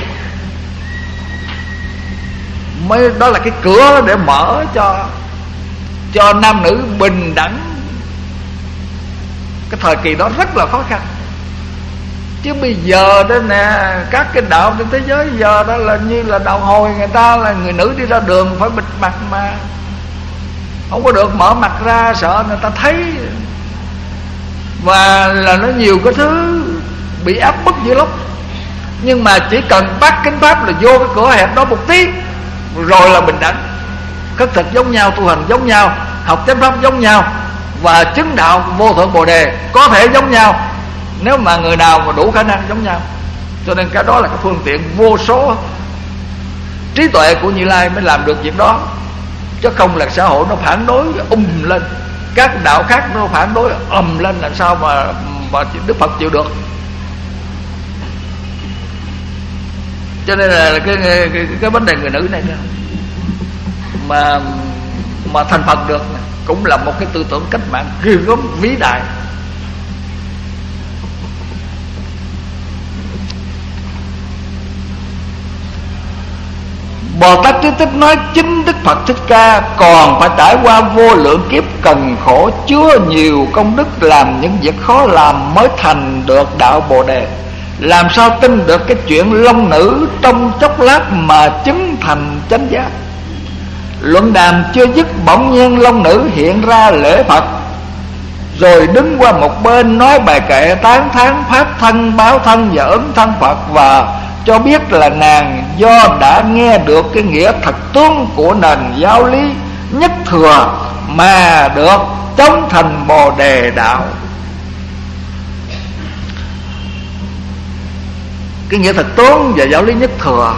Mới đó là cái cửa để mở cho cho nam nữ bình đẳng. Cái thời kỳ đó rất là khó khăn. Chứ bây giờ đó nè, các cái đạo trên thế giới giờ đó là như là đạo hồi, người ta là người nữ đi ra đường phải bịt mặt mà không có được mở mặt ra, sợ người ta thấy. Và là nó nhiều cái thứ bị áp bức dữ lắm. Nhưng mà chỉ cần bắt kính pháp là vô cái cửa hẹp đó một tí rồi là bình đẳng. Khất thực giống nhau, tu hành giống nhau, học chánh pháp giống nhau, và chứng đạo vô thượng bồ đề có thể giống nhau nếu mà người nào mà đủ khả năng giống nhau. Cho nên cái đó là cái phương tiện vô số. Trí tuệ của Như Lai mới làm được việc đó, chứ không là xã hội nó phản đối um lên, các đạo khác nó phản đối ầm lên, làm sao mà mà Đức Phật chịu được. Cho nên là cái cái, cái, cái vấn đề người nữ này nữa, mà mà thành Phật được cũng là một cái tư tưởng cách mạng ghê gớm vĩ đại. Bồ Tát Trí Tích nói chính Đức Phật Thích Ca còn phải trải qua vô lượng kiếp cần khổ, chứa nhiều công đức, làm những việc khó làm mới thành được đạo Bồ Đề. Làm sao tin được cái chuyện long nữ trong chốc lát mà chứng thành chánh giác. Luận đàm chưa dứt, bỗng nhiên long nữ hiện ra lễ Phật, rồi đứng qua một bên nói bài kệ tán thán pháp thân, báo thân và ứng thân Phật, và cho biết là nàng do đã nghe được cái nghĩa thật tướng của nền giáo lý nhất thừa mà được chống thành Bồ Đề đạo. Cái nghĩa thật tướng và giáo lý nhất thừa,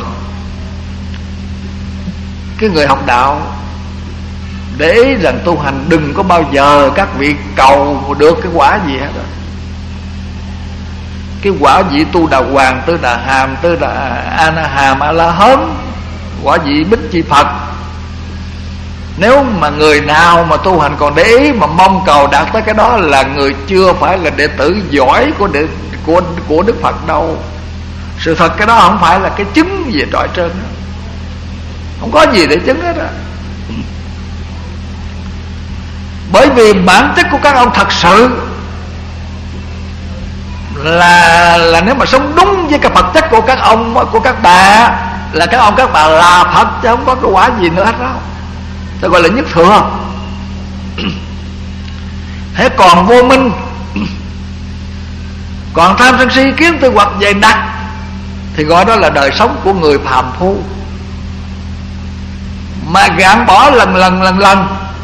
cái người học đạo để ý rằng tu hành đừng có bao giờ các vị cầu được cái quả gì hết đó. Cái quả vị tu đà hoàng, tư đà hàm, tư đà a na hàm, a la hớn, quả vị bích chi Phật. Nếu mà người nào mà tu hành còn để ý mà mong cầu đạt tới cái đó là người chưa phải là đệ tử giỏi của đệ, của của Đức Phật đâu. Sự thật cái đó không phải là cái chứng gì trọi trơn đó. Không có gì để chứng hết á. Bởi vì bản chất của các ông thật sự là là nếu mà sống đúng với cái Phật chất của các ông, của các bà, là các ông các bà là Phật, chứ không có cái quả gì nữa hết đâu. Tôi gọi là nhất thừa. Thế còn vô minh, còn tham sân si kiến tư hoặc dày đặc thì gọi đó là đời sống của người phàm phu. Mà gạn bỏ lần lần lần lần,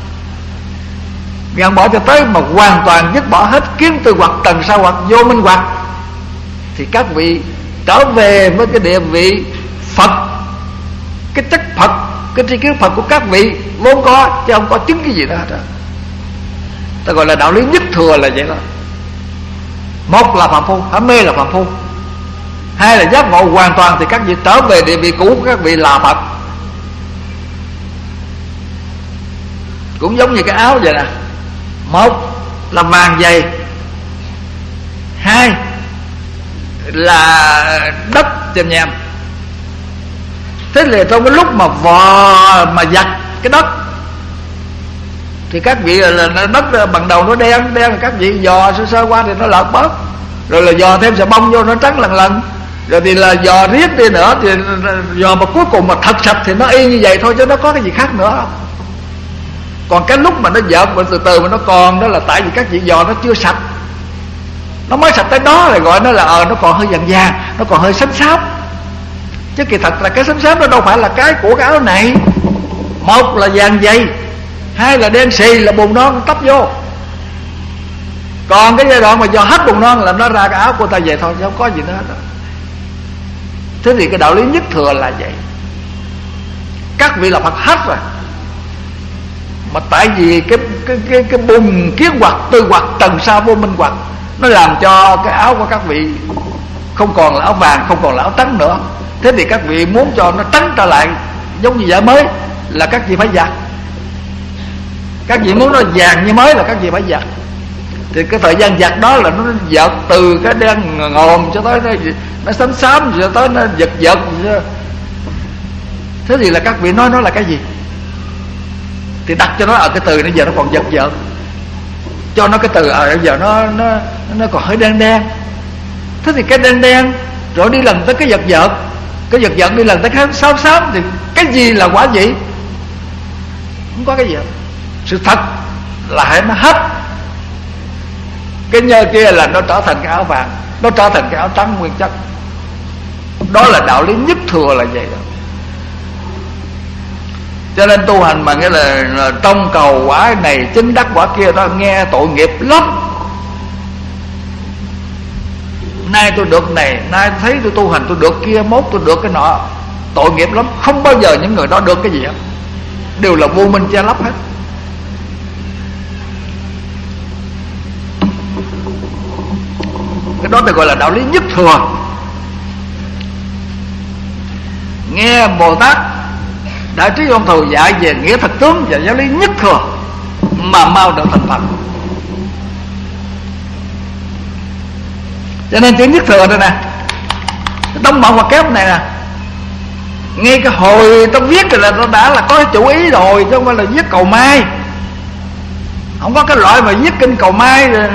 gạn bỏ cho tới mà hoàn toàn dứt bỏ hết kiến tư hoặc, trần sa hoặc, vô minh hoặc, thì các vị trở về với cái địa vị Phật, cái chất Phật, cái tri kiến Phật của các vị vốn có, chứ không có chứng cái gì đó hết. ta gọi là đạo lý nhất thừa là vậy đó. Một là phạm phu, hả mê là phạm phu. Hai là giác ngộ hoàn toàn thì các vị trở về địa vị cũ của các vị là Phật. Cũng giống như cái áo vậy nè. Một là vàng dày, hai là đất chèm nhèm. Thế là trong cái lúc mà vò mà giặt cái đất thì các vị là đất bằng đầu nó đen đen, các vị dò sơ sơ qua thì nó lợt bớt, rồi là dò thêm xà bông vô nó trắng lần lần, rồi thì là dò riết đi nữa thì dò mà cuối cùng mà thật sạch thì nó y như vậy thôi, chứ nó có cái gì khác nữa không. Còn cái lúc mà nó dợt và từ từ mà nó còn đó là tại vì các vị dò nó chưa sạch, nó mới sạch tới đó là gọi nó là ờ nó còn hơi vàng vàng, nó còn hơi xám xám, chứ kỳ thật là cái xám xám nó đâu phải là cái của cái áo này. Một là vàng dày, hai là đen xì là bùn non tấp vô. Còn cái giai đoạn mà do hết bùn non là nó ra cái áo của ta về thôi, chứ không có gì nữa hết đó. Thế thì cái đạo lý nhất thừa là vậy. Các vị là Phật hết rồi, mà tại vì cái cái cái cái bùn kiến hoặc tư hoặc tầng sa vô minh hoặc nó làm cho cái áo của các vị không còn là áo vàng, không còn là áo trắng nữa. Thế thì các vị muốn cho nó trắng trở lại giống như vải mới là các vị phải giặt. Các vị muốn nó vàng như mới là các vị phải giặt. Thì cái thời gian giặt đó là nó giật từ cái đen ngòm cho tới nó, nó xám xám cho tới nó giật giật. Thế thì là các vị nói nó là cái gì? Thì đặt cho nó ở cái từ nó giờ nó còn giật giật, cho nó cái từ ở giờ nó nó nó còn hơi đen đen. Thế thì cái đen đen rồi đi lần tới cái giật giật, cái giật giật đi lần tới cái xám xám, thì cái gì là quả gì? Không có cái gì hết. Sự thật là hãy nó hết. Cái nhơ kia là nó trở thành cái áo vàng, nó trở thành cái áo trắng nguyên chất. Đó là đạo lý nhất thừa là vậy đó. Cho nên tu hành mà nghĩa là, là trong cầu quả này chứng đắc quả kia đó, nghe tội nghiệp lắm. Nay tôi được này, nay thấy tôi tu hành tôi được kia, mốt tôi được cái nọ. Tội nghiệp lắm. Không bao giờ những người đó được cái gì hết, đều là vô minh che lấp hết. Cái đó được gọi là đạo lý nhất thừa. Nghe Bồ Tát Đại Trí Tôn Thù dạy về nghĩa thật tướng và giáo lý nhất thừa mà mau được thành Phật. Cho nên chữ nhất thừa đây nè, trong mộng hoặc kép này nè, ngay cái hồi tao viết rồi là tao đã là có cái chủ ý rồi, chứ không phải là viết cầu may. Không có cái loại mà viết kinh cầu may rồi,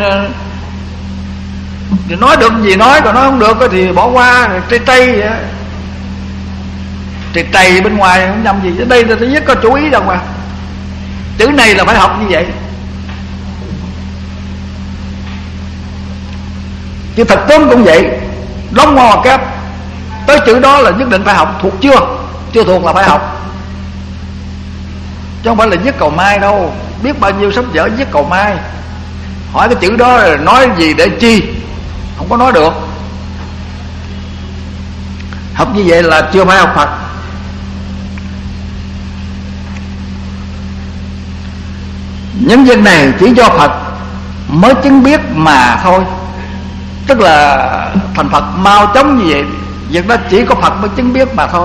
rồi nói được gì nói, còn nói không được thì bỏ qua, trây trây vậy. Trầy trầy bên ngoài không nhầm gì. Ở đây là tôi viết có chú ý đâu mà. Chữ này là phải học như vậy. Chữ thật tướng cũng vậy. Đóng ngoa hoặc kép, tới chữ đó là nhất định phải học. Thuộc chưa? Chưa thuộc là phải học. Chứ không phải là viết cầu may đâu. Biết bao nhiêu sách vở viết cầu may, hỏi cái chữ đó là nói gì để chi, không có nói được. Học như vậy là chưa phải học Phật. Những việc này chỉ do Phật mới chứng biết mà thôi. Tức là thành Phật mau chóng như vậy, việc đó chỉ có Phật mới chứng biết mà thôi.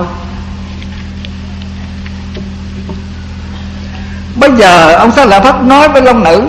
Bây giờ ông Xá Lợi Phất nói với Long Nữ: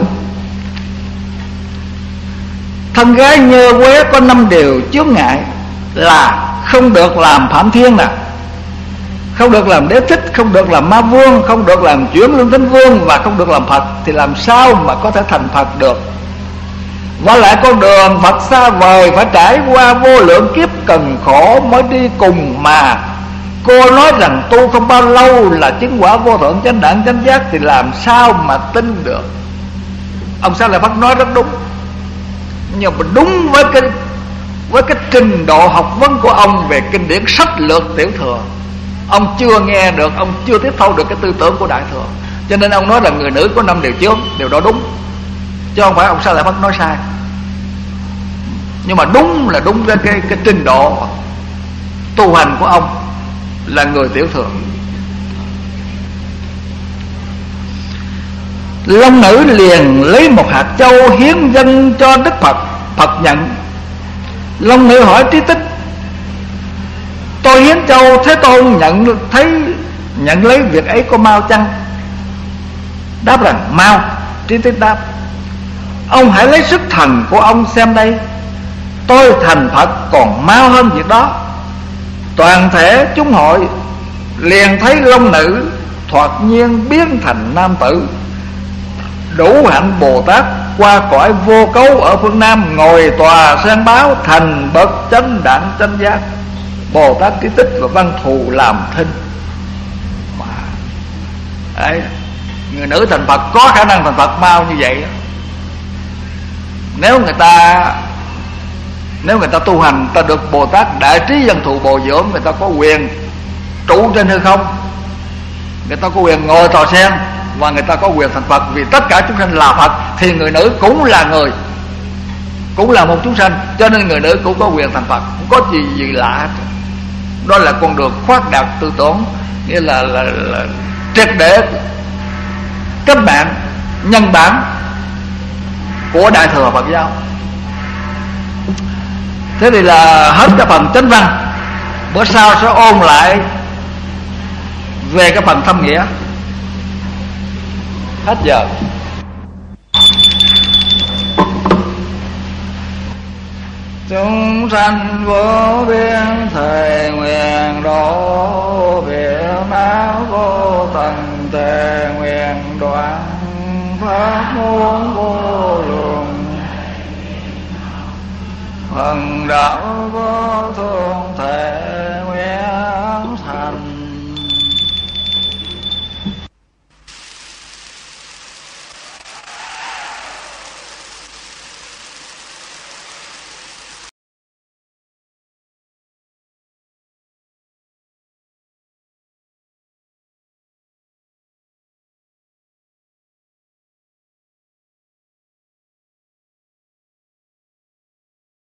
thân gái nhơ quế có năm điều chướng ngại, là không được làm Phạm Thiên nè, không được làm Đế Thích, không được làm Ma Vương, không được làm Chuyển Lương Thánh Vương, và không được làm Phật. Thì làm sao mà có thể thành Phật được? Và lại con đường Phật xa vời, phải trải qua vô lượng kiếp cần khổ mới đi cùng mà. Cô nói rằng tu không bao lâu là chứng quả vô thượng chánh đẳng chánh giác, thì làm sao mà tin được? Ông Xá Lợi Phất nói rất đúng, nhưng mà đúng với cái với cái trình độ học vấn của ông về kinh điển sách lược tiểu thừa. Ông chưa nghe được, ông chưa tiếp thu được cái tư tưởng của Đại Thừa, cho nên ông nói là người nữ có năm điều chướng. Điều đó đúng, chứ không phải ông Xá Lợi Phất nói sai. Nhưng mà đúng là đúng với cái, cái trình độ tu hành của ông là người tiểu thừa. Long nữ liền lấy một hạt châu hiến dâng cho Đức Phật. Phật nhận. Long nữ hỏi Trí Tích: tôi hiến châu, Thế Tôn nhận thấy nhận lấy việc ấy có mau chăng? Đáp rằng mau. Trí Tích đáp: ông hãy lấy sức thần của ông xem đây, tôi thành Phật còn mau hơn việc đó. Toàn thể chúng hội liền thấy long nữ thoạt nhiên biến thành nam tử, đủ hạnh Bồ Tát, qua cõi vô cấu ở phương Nam, ngồi tòa sen báo, thành bậc chánh đẳng chánh giác. Bồ Tát Trí Tích và Văn Thù làm thinh. Mà đấy, người nữ thành Phật có khả năng thành Phật mau như vậy. Nếu người ta Nếu người ta tu hành, ta được Bồ Tát Đại Trí Văn Thù bồi dưỡng, người ta có quyền trụ trên hư không, người ta có quyền ngồi tòa sen, và người ta có quyền thành Phật. Vì tất cả chúng sanh là Phật, thì người nữ cũng là người, cũng là một chúng sanh, cho nên người nữ cũng có quyền thành Phật. Không có gì gì lạ hết. Đó là con đường khoác đạt tư tưởng, nghĩa là, là, là triệt để cách mạng nhân bản của Đại thừa Phật giáo. Thế thì là hết cái phần chánh văn. Bữa sau sẽ ôn lại về cái phần thâm nghĩa. Hết giờ. Chúng sanh vô biên thề nguyện độ, việc não vô tận thề nguyện đoạn, pháp môn vô lượng, phần đạo vô thượng thể